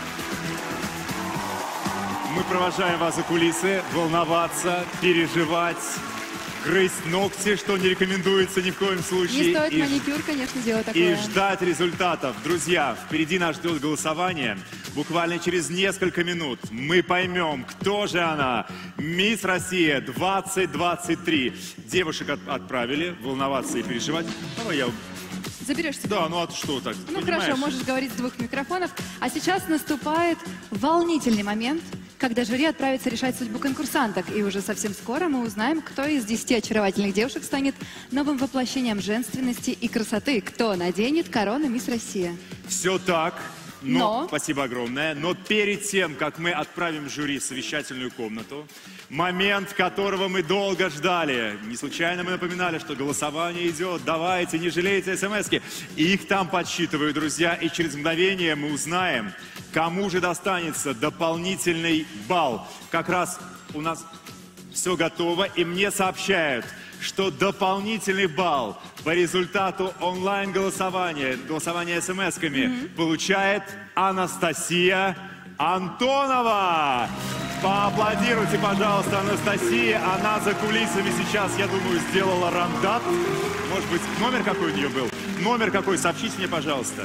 Мы провожаем вас за кулисы, волноваться, переживать, грызть ногти, что не рекомендуется ни в коем случае. Не стоит И маникюр, конечно, делать и такое. ждать результатов. Друзья, впереди нас ждет голосование. Буквально через несколько минут мы поймем, кто же она. Мисс Россия двадцать двадцать три. Девушек от- отправили волноваться и переживать. Давай я... Заберешь себе? Да, ну а что так? Ну понимаешь? хорошо, можешь говорить с двух микрофонов. А сейчас наступает волнительный момент, когда жюри отправится решать судьбу конкурсанток. И уже совсем скоро мы узнаем, кто из десяти очаровательных девушек станет новым воплощением женственности и красоты. Кто наденет корону Мисс Россия. Все так. Но, Но. спасибо огромное. Но перед тем, как мы отправим жюри в совещательную комнату, момент, которого мы долго ждали. Не случайно мы напоминали, что голосование идет. Давайте, не жалейте смски. Их там подсчитывают, друзья. И через мгновение мы узнаем, кому же достанется дополнительный балл. Как раз у нас все готово. И мне сообщают, что дополнительный балл по результату онлайн-голосования, голосования смс-ками, mm-hmm. получает Анастасия Антонова. Поаплодируйте, пожалуйста, Анастасии. Она за кулисами сейчас, я думаю, сделала рандат. Может быть, номер какой у нее был? Номер какой? Сообщите мне, пожалуйста.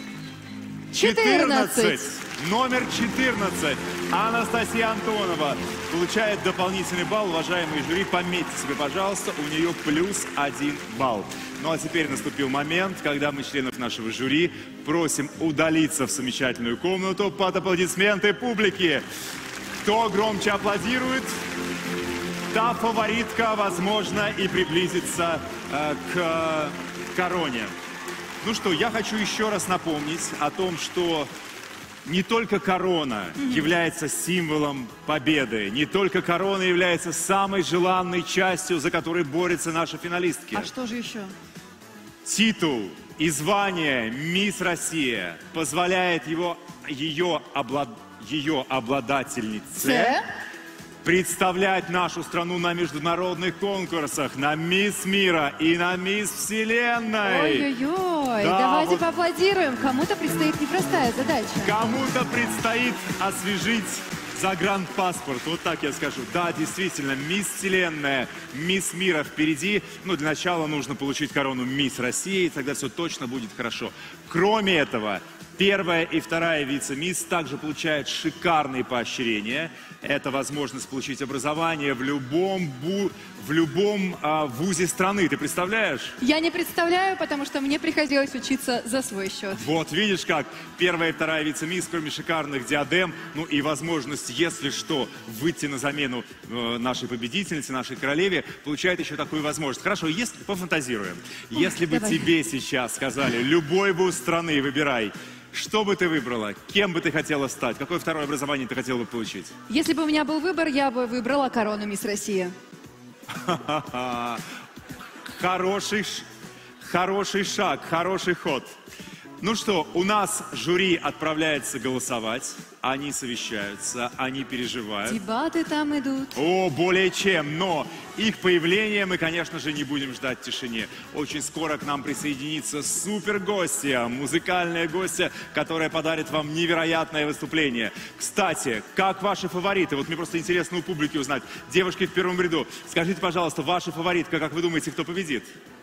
четырнадцать. Номер четырнадцать. Анастасия Антонова получает дополнительный балл. Уважаемые жюри, пометьте себе, пожалуйста, у нее плюс один балл. Ну а теперь наступил момент, когда мы членов нашего жюри просим удалиться в замечательную комнату под аплодисменты публики. Кто громче аплодирует, та фаворитка, возможно, и приблизится э, к э, короне. Ну что, я хочу еще раз напомнить о том, что не только корона mm-hmm. является символом победы, не только корона является самой желанной частью, за которой борются наши финалистки. А что же еще? Титул и звание «Мисс Россия» позволяет его, ее, облад, ее обладательнице представлять нашу страну на международных конкурсах, на «Мисс Мира» и на «Мисс Вселенной». Ой-ой-ой, да, давайте вот поаплодируем. Кому-то предстоит непростая задача. Кому-то предстоит освежить загранпаспорт, вот так я скажу. Да, действительно, «Мисс Вселенная», «Мисс Мира» впереди. Но для начала нужно получить корону «Мисс России», и тогда все точно будет хорошо. Кроме этого, первая и вторая вице-мисс также получают шикарные поощрения. Это возможность получить образование в любом, бу, в любом а, вузе страны. Ты представляешь? Я не представляю, потому что мне приходилось учиться за свой счет. Вот, видишь как. Первая и вторая вице-мисс, кроме шикарных диадем, ну и возможность, если что, выйти на замену э, нашей победительнице, нашей королеве, получает еще такую возможность. Хорошо, если, пофантазируем. Ой, если бы давай. Тебе сейчас сказали, любой вуз страны выбирай, что бы ты выбрала? Кем бы ты хотела стать? Какое второе образование ты хотела бы получить? Если бы у меня был выбор, я бы выбрала корону «Мисс Россия». Хороший, хороший шаг, хороший ход. Ну что, у нас жюри отправляется голосовать. Они совещаются, они переживают. Дебаты там идут. О, более чем. Но их появление мы, конечно же, не будем ждать в тишине. Очень скоро к нам присоединится супергостья, музыкальная гостья, которая подарит вам невероятное выступление. Кстати, как ваши фавориты? Вот мне просто интересно у публики узнать. Девушки в первом ряду, скажите, пожалуйста, ваша фаворитка, как вы думаете, кто победит?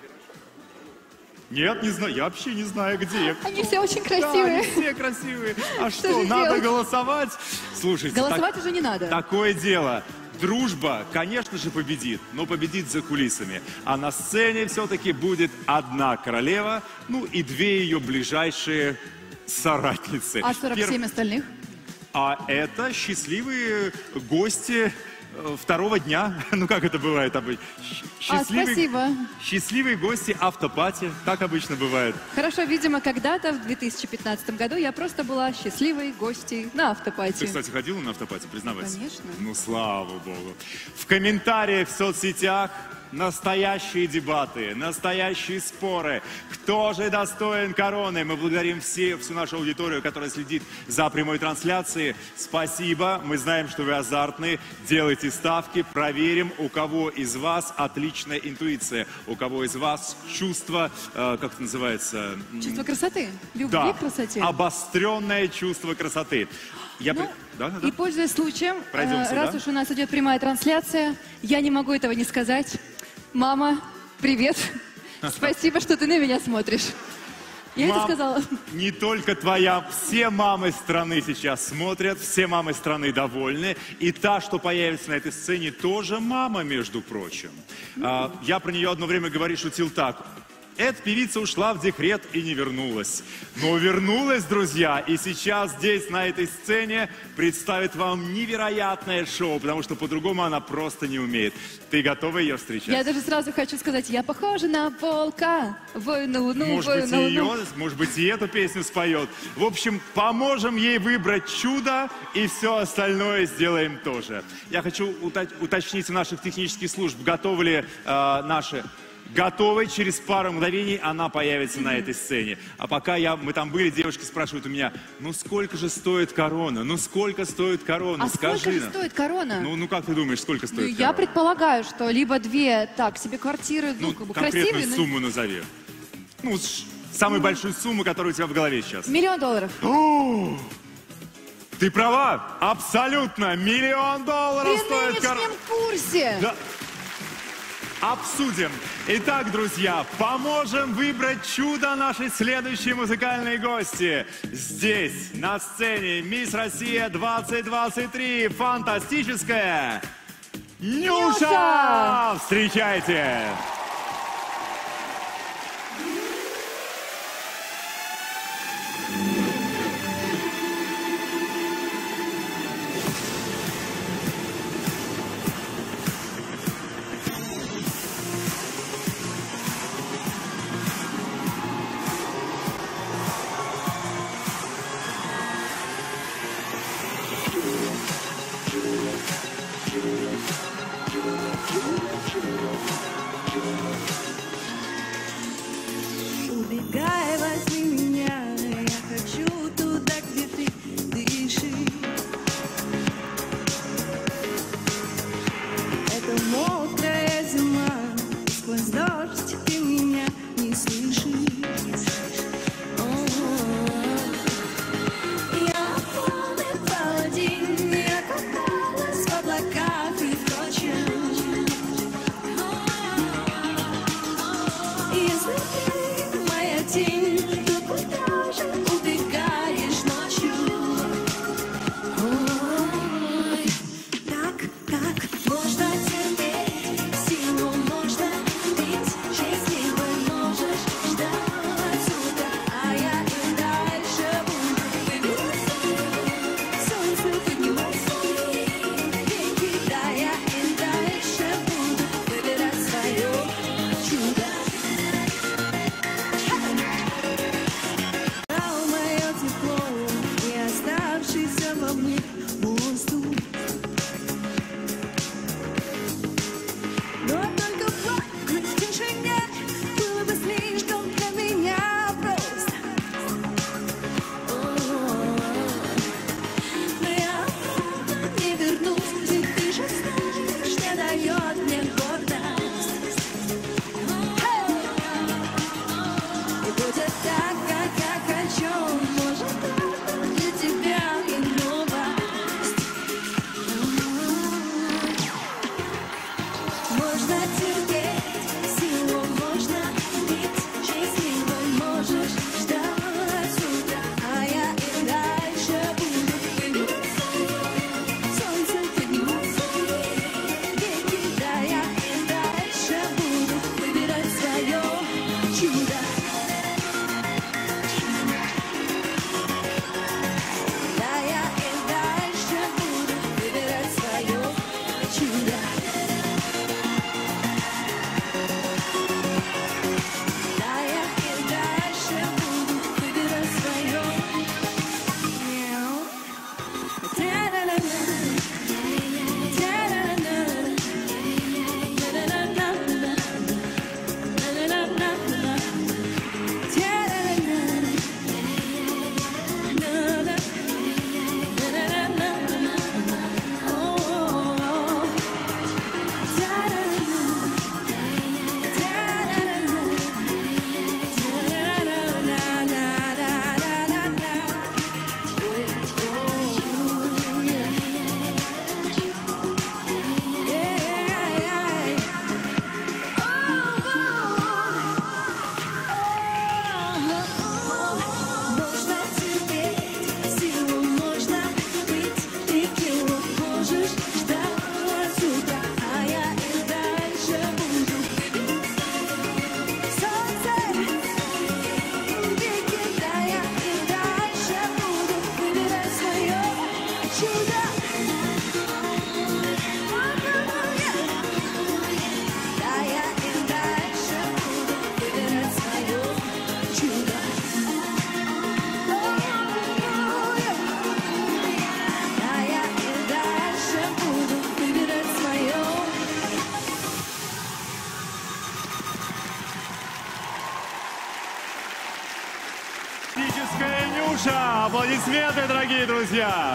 Нет, не знаю, я вообще не знаю, где. Они все очень красивые. Да, они все красивые. А что, что надо делать? Голосовать? Слушайте, голосовать так, уже не надо. Такое дело. Дружба, конечно же, победит, но победит за кулисами. А на сцене все-таки будет одна королева, ну и две ее ближайшие соратницы. А сорок семь Пер... остальных? А это счастливые гости второго дня. Ну, как это бывает обычно? Счастливые, а, спасибо. Счастливые гости автопати, как обычно бывает. Хорошо, видимо, когда-то в две тысячи пятнадцатом году я просто была счастливой гостьей на автопати. Ты, кстати, ходила на автопати, признавайся? Конечно. Ну, слава богу. В комментариях в соцсетях настоящие дебаты, настоящие споры. Кто же достоин короны? Мы благодарим все, всю нашу аудиторию, которая следит за прямой трансляцией. Спасибо. Мы знаем, что вы азартные. Делайте ставки. Проверим, у кого из вас отличная интуиция. У кого из вас чувство, э, как это называется? Чувство красоты. Любви да, к красоте. Обостренное чувство красоты. Я ну, при... да, да, да. И пользуясь случаем, Пройдемся, э, раз да? уж у нас идет прямая трансляция, я не могу этого не сказать. Мама, привет. Спасибо, что ты на меня смотришь. Я Мам, это сказала. Не только твоя, все мамы страны сейчас смотрят, все мамы страны довольны. И та, что появится на этой сцене, тоже мама, между прочим. А, я про нее одно время говорил, шутил так. Эта певица ушла в декрет и не вернулась. Но вернулась, друзья, и сейчас здесь, на этой сцене, представит вам невероятное шоу, потому что по-другому она просто не умеет. Ты готова ее встречать? Я даже сразу хочу сказать, я похожа на волка. Вой на луну, может вой быть, на и луну. ее, может быть, и эту песню споет. В общем, поможем ей выбрать чудо, и все остальное сделаем тоже. Я хочу уточнить у наших технических служб, готовы ли э, наши... готовой, через пару мгновений она появится на этой сцене. А пока я, мы там были, девушки спрашивают у меня, ну сколько же стоит корона? Ну сколько стоит корона? А Скажи сколько же нам». стоит корона? Ну, ну как ты думаешь, сколько Ну, стоит я корона? предполагаю, что либо две, так, себе квартиры, ну, как бы Конкретную красивые, но... сумму назови. Ну, ш- самую большую сумму, которая у тебя в голове сейчас. Миллион долларов. О, ты права, абсолютно, миллион долларов При стоит нынешнем корона. курсе. Да. Обсудим. Итак, друзья, поможем выбрать чудо нашей следующей музыкальной гости. Здесь, на сцене, Мисс Россия двадцать двадцать три, фантастическая Нюша! Нюша! Встречайте! Thank you. Нюша! Аплодисменты, дорогие друзья!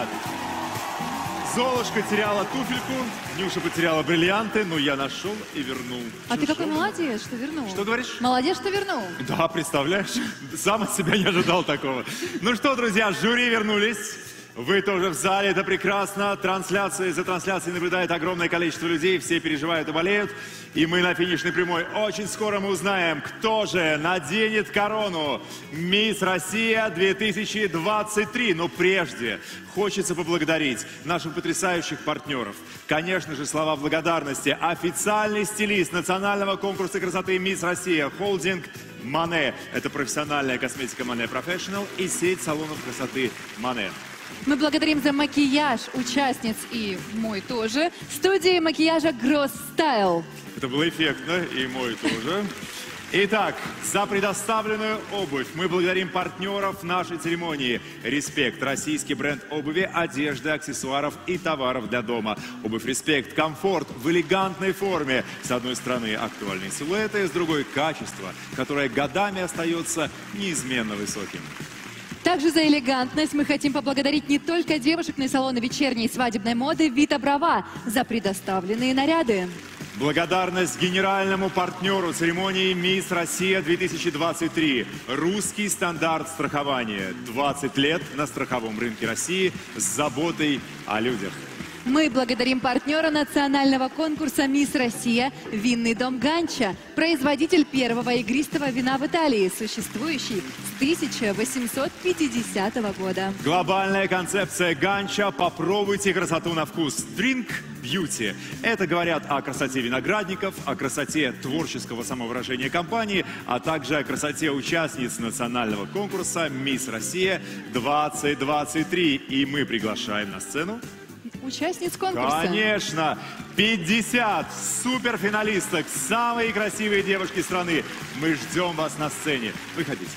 Золушка теряла туфельку, Нюша потеряла бриллианты, но я нашел и вернул. А ты какой молодец, что вернул. Что говоришь? Молодец, что вернул. Да, представляешь? Сам от себя не ожидал такого. Ну что, друзья, жюри вернулись. Вы тоже в зале, это прекрасно. Трансляции, за трансляцией наблюдает огромное количество людей, все переживают и болеют. И мы на финишной прямой. Очень скоро мы узнаем, кто же наденет корону «Мисс Россия две тысячи двадцать три». Но прежде хочется поблагодарить наших потрясающих партнеров. Конечно же, слова благодарности. Официальный стилист национального конкурса красоты «Мисс Россия» холдинг «Мане». Это профессиональная косметика «Мане Professional» и сеть салонов красоты «Мане». Мы благодарим за макияж участниц и мой тоже студии макияжа Gross Style. Это было эффектно, и мой тоже. Итак, за предоставленную обувь мы благодарим партнеров нашей церемонии. «Респект» – российский бренд обуви, одежды, аксессуаров и товаров для дома. Обувь «Респект» – комфорт в элегантной форме. С одной стороны актуальные силуэты, с другой – качество, которое годами остается неизменно высоким. Также за элегантность мы хотим поблагодарить не только девушек, но и салоны вечерней и свадебной моды «Вита Брава» за предоставленные наряды. Благодарность генеральному партнеру церемонии «Мисс Россия две тысячи двадцать три». Русский стандарт страхования. двадцать лет на страховом рынке России с заботой о людях. Мы благодарим партнера национального конкурса «Мисс Россия» винный дом Ганча, производитель первого игристого вина в Италии, существующий с тысяча восемьсот пятидесятого года. Глобальная концепция Ганча «Попробуйте красоту на вкус». Drink Beauty. Это говорят о красоте виноградников, о красоте творческого самовыражения компании, а также о красоте участниц национального конкурса «Мисс Россия двадцать двадцать три». И мы приглашаем на сцену участниц конкурса. Конечно! пятьдесят суперфиналисток, самые красивые девушки страны. Мы ждем вас на сцене. Выходите.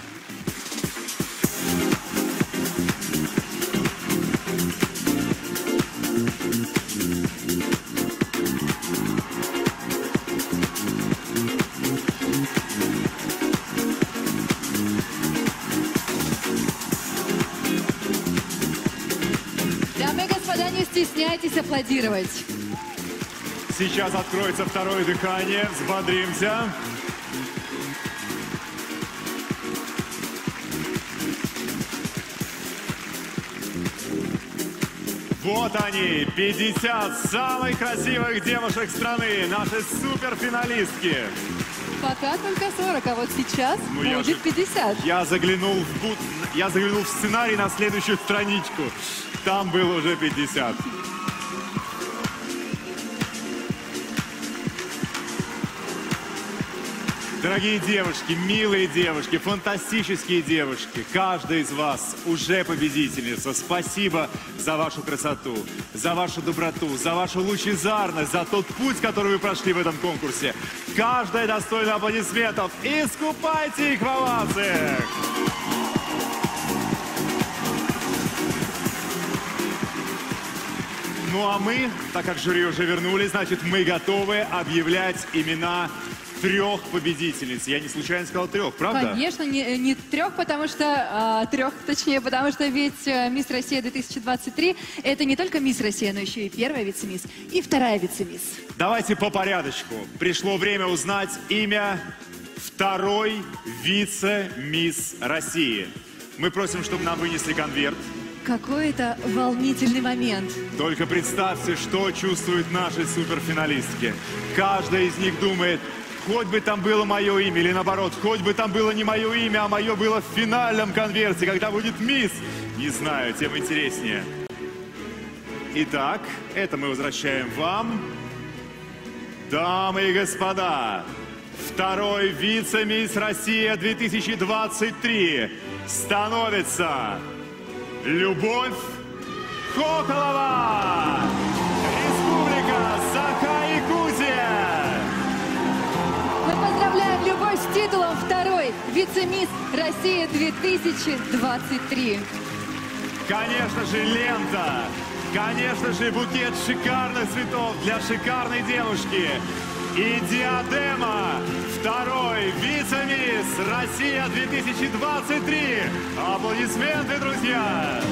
Не стесняйтесь аплодировать. Сейчас откроется второе дыхание. Взбодримся. Вот они, пятьдесят самых красивых девушек страны, наши суперфиналистки. Пока только сорок, а вот сейчас ну, будет же, пятьдесят. Я заглянул, в буд... я заглянул в сценарий на следующую страничку. Там было уже пятьдесят. Дорогие девушки, милые девушки, фантастические девушки, каждая из вас уже победительница. Спасибо за вашу красоту, за вашу доброту, за вашу лучезарность, за тот путь, который вы прошли в этом конкурсе. Каждая достойна аплодисментов. Искупайте их в овациях! Ну а мы, так как жюри уже вернулись, значит, мы готовы объявлять имена трех победительниц. Я не случайно сказал трех, правда? Конечно, не, не трех, потому что... А, трех, точнее, потому что ведь «Мисс Россия две тысячи двадцать три» это не только «Мисс Россия», но еще и первая вице-мисс и вторая вице-мисс. Давайте по порядочку. Пришло время узнать имя второй вице-мисс России. Мы просим, чтобы нам вынесли конверт. Какой это волнительный момент. Только представьте, что чувствуют наши суперфиналистки. Каждая из них думает, хоть бы там было мое имя, или наоборот, хоть бы там было не мое имя, а мое было в финальном конверте, когда будет мисс. Не знаю, тем интереснее. Итак, это мы возвращаем вам. Дамы и господа, второй вице-мисс Россия две тысячи двадцать три становится... Любовь Хохолова! Республика Саха-Якутия! Мы поздравляем Любовь с титулом второй вице-мисс Россия две тысячи двадцать три. Конечно же, лента! Конечно же, букет шикарных цветов для шикарной девушки! И диадема! Второй вице-мисс Россия две тысячи двадцать три! Аплодисменты, друзья!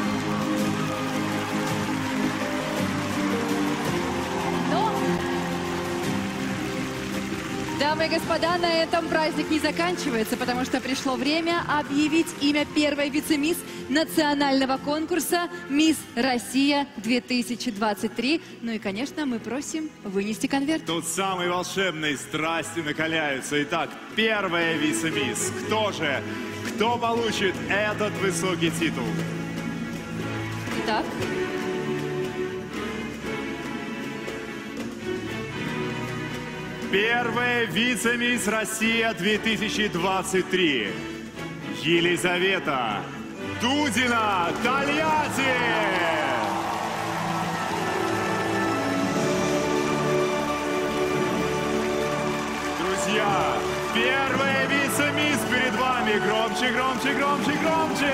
Дамы и господа, на этом праздник не заканчивается, потому что пришло время объявить имя первой вице-мисс национального конкурса «Мисс Россия-две тысячи двадцать три». Ну и, конечно, мы просим вынести конверт. Тут самые волшебные страсти накаляются. Итак, первая вице-мисс. Кто же? Кто получит этот высокий титул? Итак... Первая вице-мисс Россия две тысячи двадцать три. Елизавета Дудина, Тольятти. Друзья, первая вице-мисс перед вами. Громче, громче, громче, громче.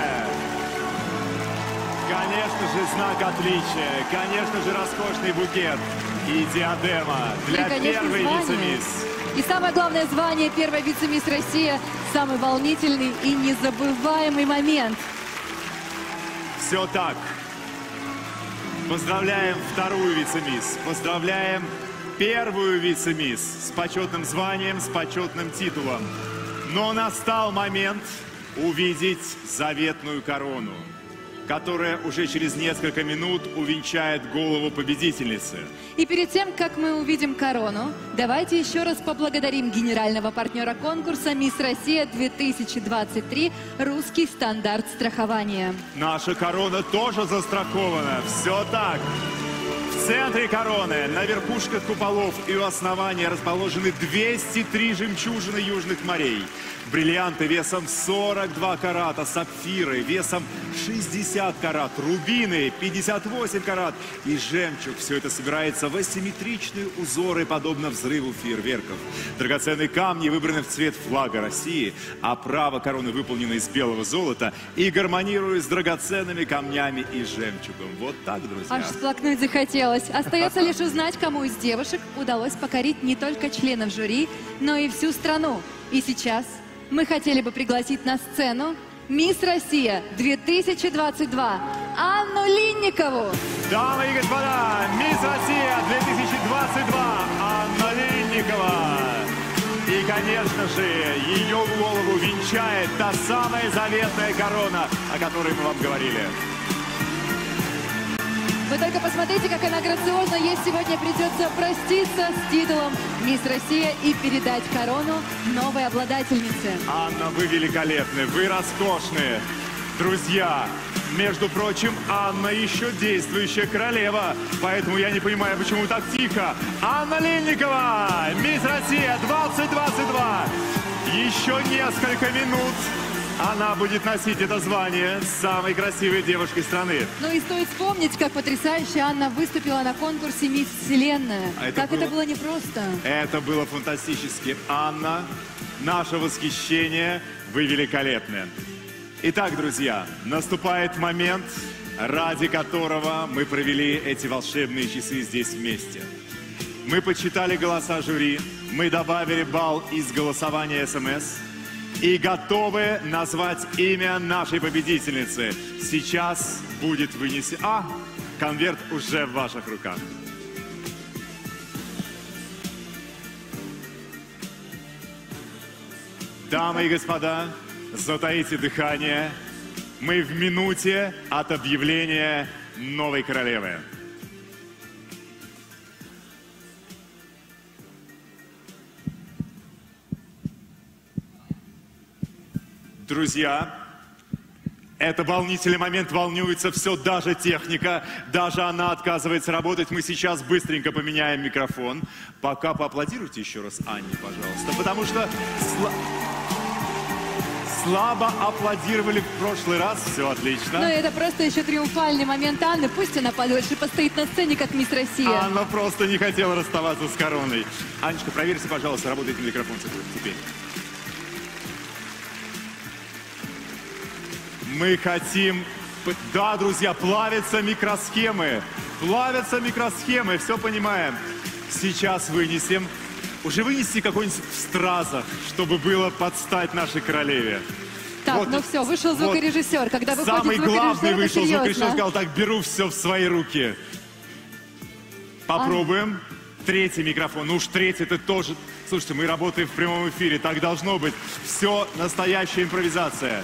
Конечно же, знак отличия. Конечно же, роскошный букет. И диадема для и, конечно, первой вице-мисс. И самое главное звание первой вице-мисс Россия – самый волнительный и незабываемый момент. Все так. Поздравляем вторую вице-мисс. Поздравляем первую вице-мисс с почетным званием, с почетным титулом. Но настал момент увидеть заветную корону, которая уже через несколько минут увенчает голову победительницы. И перед тем, как мы увидим корону, давайте еще раз поблагодарим генерального партнера конкурса «Мисс Россия-две тысячи двадцать три» «Русский стандарт страхования». Наша корона тоже застрахована. Все так. В центре короны, на верхушках куполов и у основания расположены двести три жемчужины южных морей. Бриллианты весом сорок два карата, сапфиры весом шестьдесят карат, рубины пятьдесят восемь карат и жемчуг. Все это собирается в асимметричные узоры, подобно взрыву фейерверков. Драгоценные камни выбраны в цвет флага России, а право короны выполнено из белого золота и гармонирует с драгоценными камнями и жемчугом. Вот так, друзья. Аж всплакнуть захотелось. Остается лишь узнать, кому из девушек удалось покорить не только членов жюри, но и всю страну. И сейчас мы хотели бы пригласить на сцену «Мисс Россия-две тысячи двадцать два» Анну Линникову. Дамы и господа, «Мисс Россия-две тысячи двадцать два» Анна Линникова. И, конечно же, ее голову венчает та самая заветная корона, о которой мы вам говорили. Вы только посмотрите, как она грациозно. Ей сегодня придется проститься с титулом «Мисс Россия» и передать корону новой обладательнице. Анна, вы великолепны, вы роскошны. Друзья, между прочим, Анна еще действующая королева. Поэтому я не понимаю, почему так тихо. Анна Линникова, «Мисс Россия двадцать двадцать два». Еще несколько минут она будет носить это звание самой красивой девушкой страны. Ну и стоит вспомнить, как потрясающе Анна выступила на конкурсе «Мисс Вселенная». А это как было... это было непросто. Это было фантастически. Анна, наше восхищение, вы великолепны. Итак, друзья, наступает момент, ради которого мы провели эти волшебные часы здесь вместе. Мы подсчитали голоса жюри, мы добавили балл из голосования СМС и готовы назвать имя нашей победительницы. Сейчас будет вынесен... А, конверт уже в ваших руках. Дамы и господа, затаите дыхание. Мы в минуте от объявления новой королевы. Друзья, это волнительный момент, волнуется все, даже техника, даже она отказывается работать. Мы сейчас быстренько поменяем микрофон. Пока поаплодируйте еще раз Анне, пожалуйста, потому что сла... слабо аплодировали в прошлый раз, все отлично. Ну это просто еще триумфальный момент Анны, пусть она подольше постоит на сцене, как «Мисс Россия». Анна просто не хотела расставаться с короной. Анечка, проверьте, пожалуйста, работает ли микрофон теперь. Мы хотим... Да, друзья, плавятся микросхемы. Плавятся микросхемы, все понимаем. Сейчас вынесем. Уже вынести какой-нибудь в стразах, чтобы было подстать нашей королеве. Так, Вот, ну все, вышел звукорежиссер. Когда выходит самый звукорежиссер, главный это вышел серьезно. звукорежиссер, сказал так, беру все в свои руки. Попробуем. Третий микрофон. Ну уж третий, это тоже... Слушайте, мы работаем в прямом эфире, так должно быть. Все настоящая импровизация.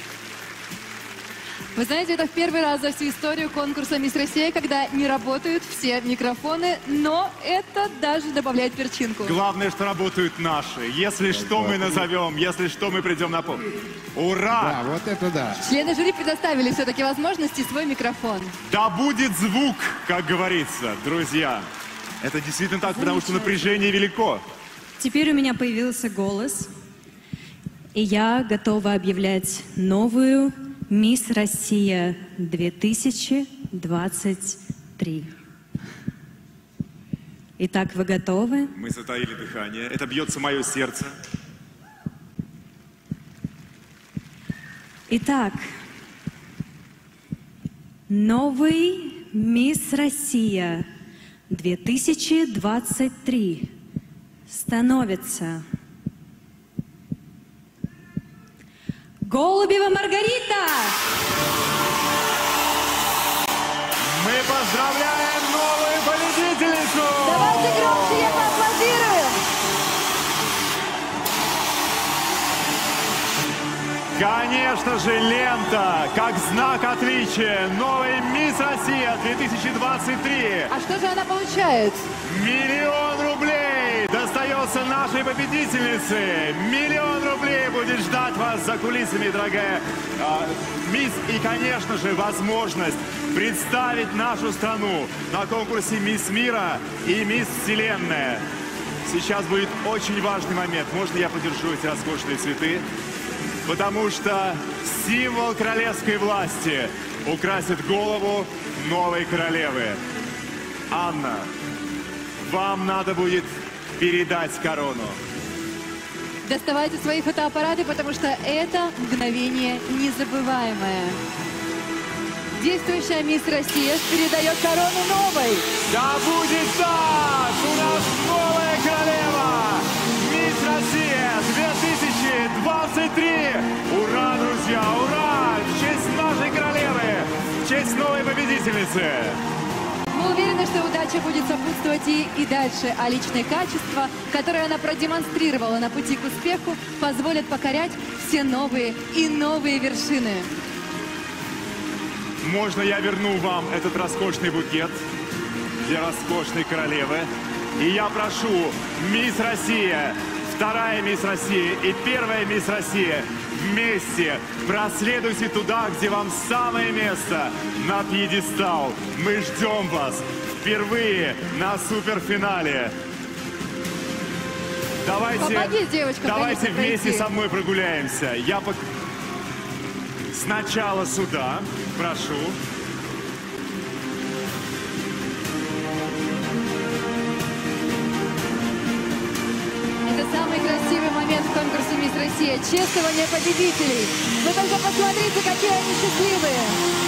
Вы знаете, это в первый раз за всю историю конкурса «Мисс Россия», когда не работают все микрофоны, но это даже добавляет перчинку. Главное, что работают наши. Если что, мы назовем, если что, мы придем на пол. Ура! Да, вот это да. Члены жюри предоставили все-таки возможности свой микрофон. Да будет звук, как говорится, друзья. Это действительно так, потому что напряжение велико. Теперь у меня появился голос, и я готова объявлять новую «Мисс Россия две тысячи двадцать три». Итак, вы готовы? Мы затаили дыхание. Это бьется мое сердце. Итак, новый «Мисс Россия две тысячи двадцать три» становится Голубева Маргарита! Мы поздравляем новую победительницу! Давайте громче ей поаплодируем! Конечно же, лента, как знак отличия. Новой «Мисс Россия две тысячи двадцать три». А что же она получает? Миллион рублей достается нашей победительнице. Миллион рублей будет ждать вас за кулисами, дорогая а, мисс. И, конечно же, возможность представить нашу страну на конкурсе «Мисс Мира» и «Мисс Вселенная». Сейчас будет очень важный момент. Можно я подержу эти роскошные цветы? Потому что символ королевской власти украсит голову новой королевы. Анна, вам надо будет передать корону. Доставайте свои фотоаппараты, потому что это мгновение незабываемое. Действующая «Мисс Россия» передает корону новой. Да будет так! У нас новая королева! «Мисс Россия две тысячи двадцать три». Ура, друзья, ура! В честь нашей королевы, в честь новой победительницы. Мы уверены, что удача будет сопутствовать ей и дальше, а личные качества, которые она продемонстрировала на пути к успеху, позволят покорять все новые и новые вершины. Можно я верну вам этот роскошный букет для роскошной королевы? И я прошу, «Мисс Россия», вторая «Мисс Россия» и первая «Мисс Россия» вместе проследуйте туда, где вам самое место, на пьедестал. Мы ждем вас впервые на суперфинале. Давайте, Помоги девочкам, давайте конечно, вместе пройти. со мной прогуляемся. Я пок... Сначала сюда, прошу. Это самый красивый момент в конкурсе «Мисс Россия» – чествование победителей. Вы только посмотрите, какие они счастливые.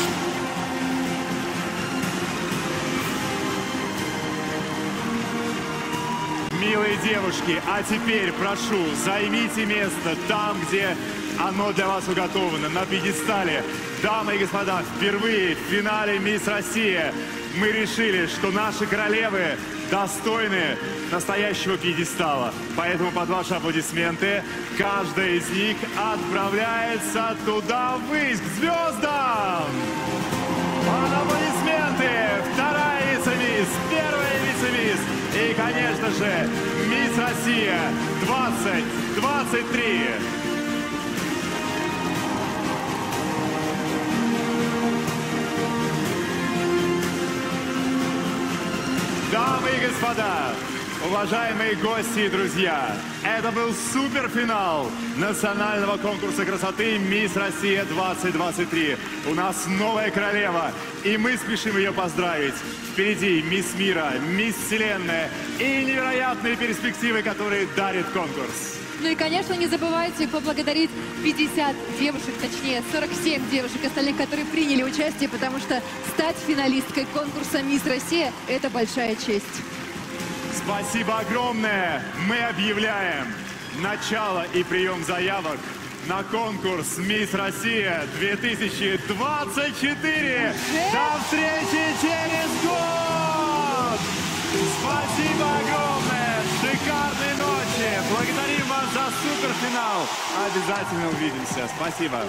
Милые девушки, а теперь прошу, займите место там, где оно для вас уготовано, на пьедестале. Дамы и господа, впервые в финале «Мисс Россия» мы решили, что наши королевы достойны настоящего пьедестала. Поэтому под ваши аплодисменты каждая из них отправляется туда ввысь, к звездам! Под аплодисменты! Вторая вице-мисс, первая вице-мисс и, конечно же, «Мисс Россия двадцать двадцать три». Дамы и господа, уважаемые гости и друзья, это был суперфинал национального конкурса красоты «Мисс Россия двадцать двадцать три». У нас новая королева, и мы спешим ее поздравить. Впереди «Мисс Мира», «Мисс Вселенная» и невероятные перспективы, которые дарит конкурс. Ну и, конечно, не забывайте поблагодарить пятьдесят девушек, точнее сорок семь девушек остальных, которые приняли участие, потому что стать финалисткой конкурса «Мисс Россия» – это большая честь. Спасибо огромное! Мы объявляем начало и прием заявок на конкурс «Мисс Россия две тысячи двадцать четыре». До встречи через год! Спасибо огромное! Шикарной ночи! Благодарим вас за суперфинал! Обязательно увидимся! Спасибо!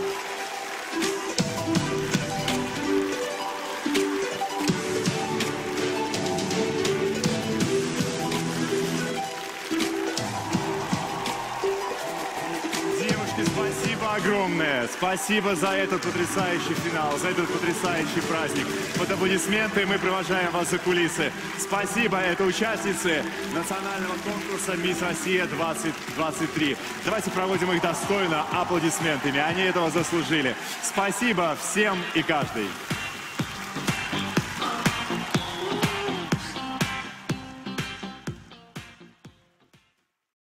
Спасибо огромное. Спасибо за этот потрясающий финал, за этот потрясающий праздник. Под аплодисменты мы провожаем вас за кулисы. Спасибо, это участницы национального конкурса «Мисс Россия двадцать двадцать три». Давайте проводим их достойно аплодисментами. Они этого заслужили. Спасибо всем и каждой.